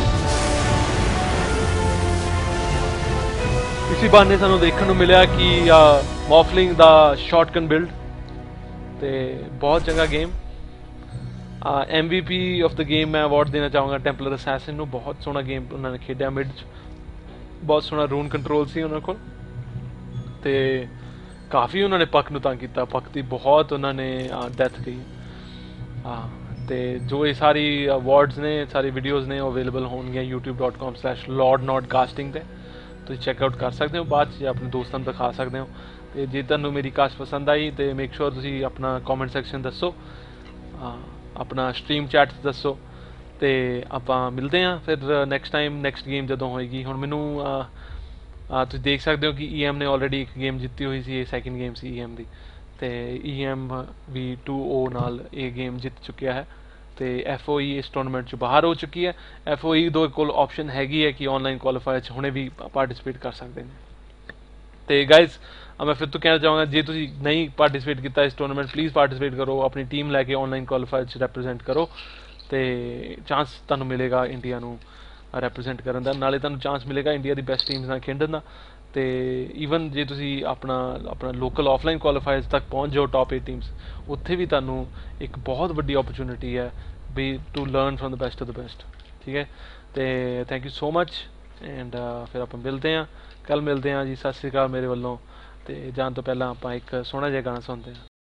इसी बहाने सानू देखने को मिला कि मॉफलिंग दा शॉटगन बिल्ड, तो बहुत चंगा game. M V P of the game मैं अवार्ड देना चाहूँगा टैंपलर असैसिन नूं। बहुत सोहना गेम उन्होंने खेडिया, मिड बहुत सोहना रून कंट्रोल सी उन्होंने को। ਤੇ ਕਾਫੀ ਉਹਨਾਂ ਨੇ ਪੱਕ ਨੂੰ ਤੰਗ ਕੀਤਾ, ਪੱਕ ਦੀ ਬਹੁਤ ਉਹਨਾਂ ਨੇ ਡੈਥ ਗਈ। ਹਾਂ ਤੇ ਜੋ ਇਹ ਸਾਰੀ ਅਵਾਰਡਸ ਨੇ, ਸਾਰੀ ਵੀਡੀਓਜ਼ ਨੇ, ਉਹ ਅਵੇਲੇਬਲ ਹੋਣਗੀਆਂ YouTube dot com slash lord not casting 'ਤੇ। ਤੁਸੀਂ ਚੈੱਕਆਊਟ ਕਰ ਸਕਦੇ ਹੋ ਬਾਅਦ 'ਚ, ਆਪਣੇ ਦੋਸਤਾਂ ਨੂੰ ਦਿਖਾ ਸਕਦੇ ਹੋ। ਤੇ ਜੇ ਤੁਹਾਨੂੰ ਮੇਰੀ ਕਾਸਟ ਪਸੰਦ ਆਈ ਤੇ ਮੇਕ ਸ਼ੋਰ ਤੁਸੀਂ ਆਪਣਾ ਕਮੈਂਟ ਸੈਕਸ਼ਨ ਦੱਸੋ, ਆਪਣਾ ਸਟਰੀਮ ਚੈਟ ਦੱਸੋ, ਤੇ ਆਪਾਂ ਮਿਲਦੇ ਹਾਂ ਫਿਰ ਨੈਕਸਟ ਟਾਈਮ, ਨੈਕਸਟ ਗੇਮ ਜਦੋਂ ਹੋਏਗੀ। ਹੁਣ ਮੈਨੂੰ ਤੁਸੀਂ ਦੇਖ ਸਕਦੇ ਹੋ ਕਿ ਈ ਐਮ ਨੇ ਆਲਰੇਡੀ ਇੱਕ ਗੇਮ ਜਿੱਤੀ ਹੋਈ ਸੀ, ਇਹ ਸੈਕਿੰਡ ਗੇਮ ਸੀ ਈ ਐਮ ਦੀ, ਤੇ ਈ ਐਮ ਵੀ ਟੂ ਓ ਨਾਲ ਇਹ ਗੇਮ ਜਿੱਤ ਚੁੱਕਿਆ ਹੈ। ਤੇ ਐਫ ਓ ਈ ਇਸ ਟੂਰਨਾਮੈਂਟ 'ਚ ਬਾਹਰ ਹੋ ਚੁੱਕੀ ਹੈ। ਐਫ ਓ ਈ ਦੋ ਕੋਲ ਆਪਸ਼ਨ ਹੈਗੀ ਹੈ ਕਿ ਆਨਲਾਈਨ ਕੁਆਲੀਫਾਇਰ 'ਚ ਹੁਣੇ ਵੀ ਪਾਰਟੀਸਪੇਟ ਕਰ ਸਕਦੇ ਨੇ। ਤੇ ਗਾਇਜ਼ ਮੈਂ ਫਿਰ ਤੋਂ ਕਹਿਣਾ ਚਾਹਾਂਗਾ, ਜੇ ਤੁਸੀਂ ਨਹੀਂ ਪਾਰਟੀਸਪੇਟ ਕੀਤਾ ਇਸ ਟੂਰਨਾਮੈਂਟ, ਪਲੀਜ਼ ਪਾਰਟੀਸਪੇਟ ਕਰੋ, ਆਪਣੀ ਟੀਮ ਲੈ ਕੇ ਆਨਲਾਈਨ ਕੁਆਲੀਫਾਇਰ 'ਚ ਰੈਪਰੈਜ਼ੈਂਟ ਕਰੋ, ਤੇ ਚਾਂਸ ਤੁਹਾਨੂੰ ਮਿਲੇਗਾ ਇੰਡੀਆ ਨੂੰ ਰੈਪਰੈਜ਼ੈਂਟ ਕਰਨ ਦਾ, ਨਾਲੇ ਤੁਹਾਨੂੰ ਚਾਂਸ ਮਿਲੇਗਾ ਇੰਡੀਆ ਦੀ ਬੈਸਟ ਟੀਮਸ ਨਾਲ ਖੇਡਣ ਦਾ। ਤੇ ਈਵਨ ਜੇ ਤੁਸੀਂ ਆਪਣਾ ਆਪਣਾ ਲੋਕਲ ਆਫਲਾਈਨ ਕੁਆਲੀਫਾਇਰਸ ਤੱਕ ਪਹੁੰਚ ਜਾਓ ਟੌਪ ਏਟ ਟੀਮਸ, ਉੱਥੇ ਵੀ ਤੁਹਾਨੂੰ ਇੱਕ ਬਹੁਤ ਵੱਡੀ ਓਪਰਚੁਨਿਟੀ ਹੈ we to learn from the best of the best. ਠੀਕ ਹੈ, ਤੇ thank you so much and ਫਿਰ ਆਪਾਂ ਮਿਲਦੇ ਹਾਂ, ਕੱਲ੍ਹ ਮਿਲਦੇ ਹਾਂ ਜੀ। ਸਤਿ ਸ਼੍ਰੀ ਅਕਾਲ ਮੇਰੇ ਵੱਲੋਂ। ਤੇ ਜਾਣ ਤੋਂ ਪਹਿਲਾਂ ਆਪਾਂ ਇੱਕ ਸੋਹਣਾ ਜਿਹਾ ਗਾਣਾ ਸੁਣਦੇ ਹਾਂ।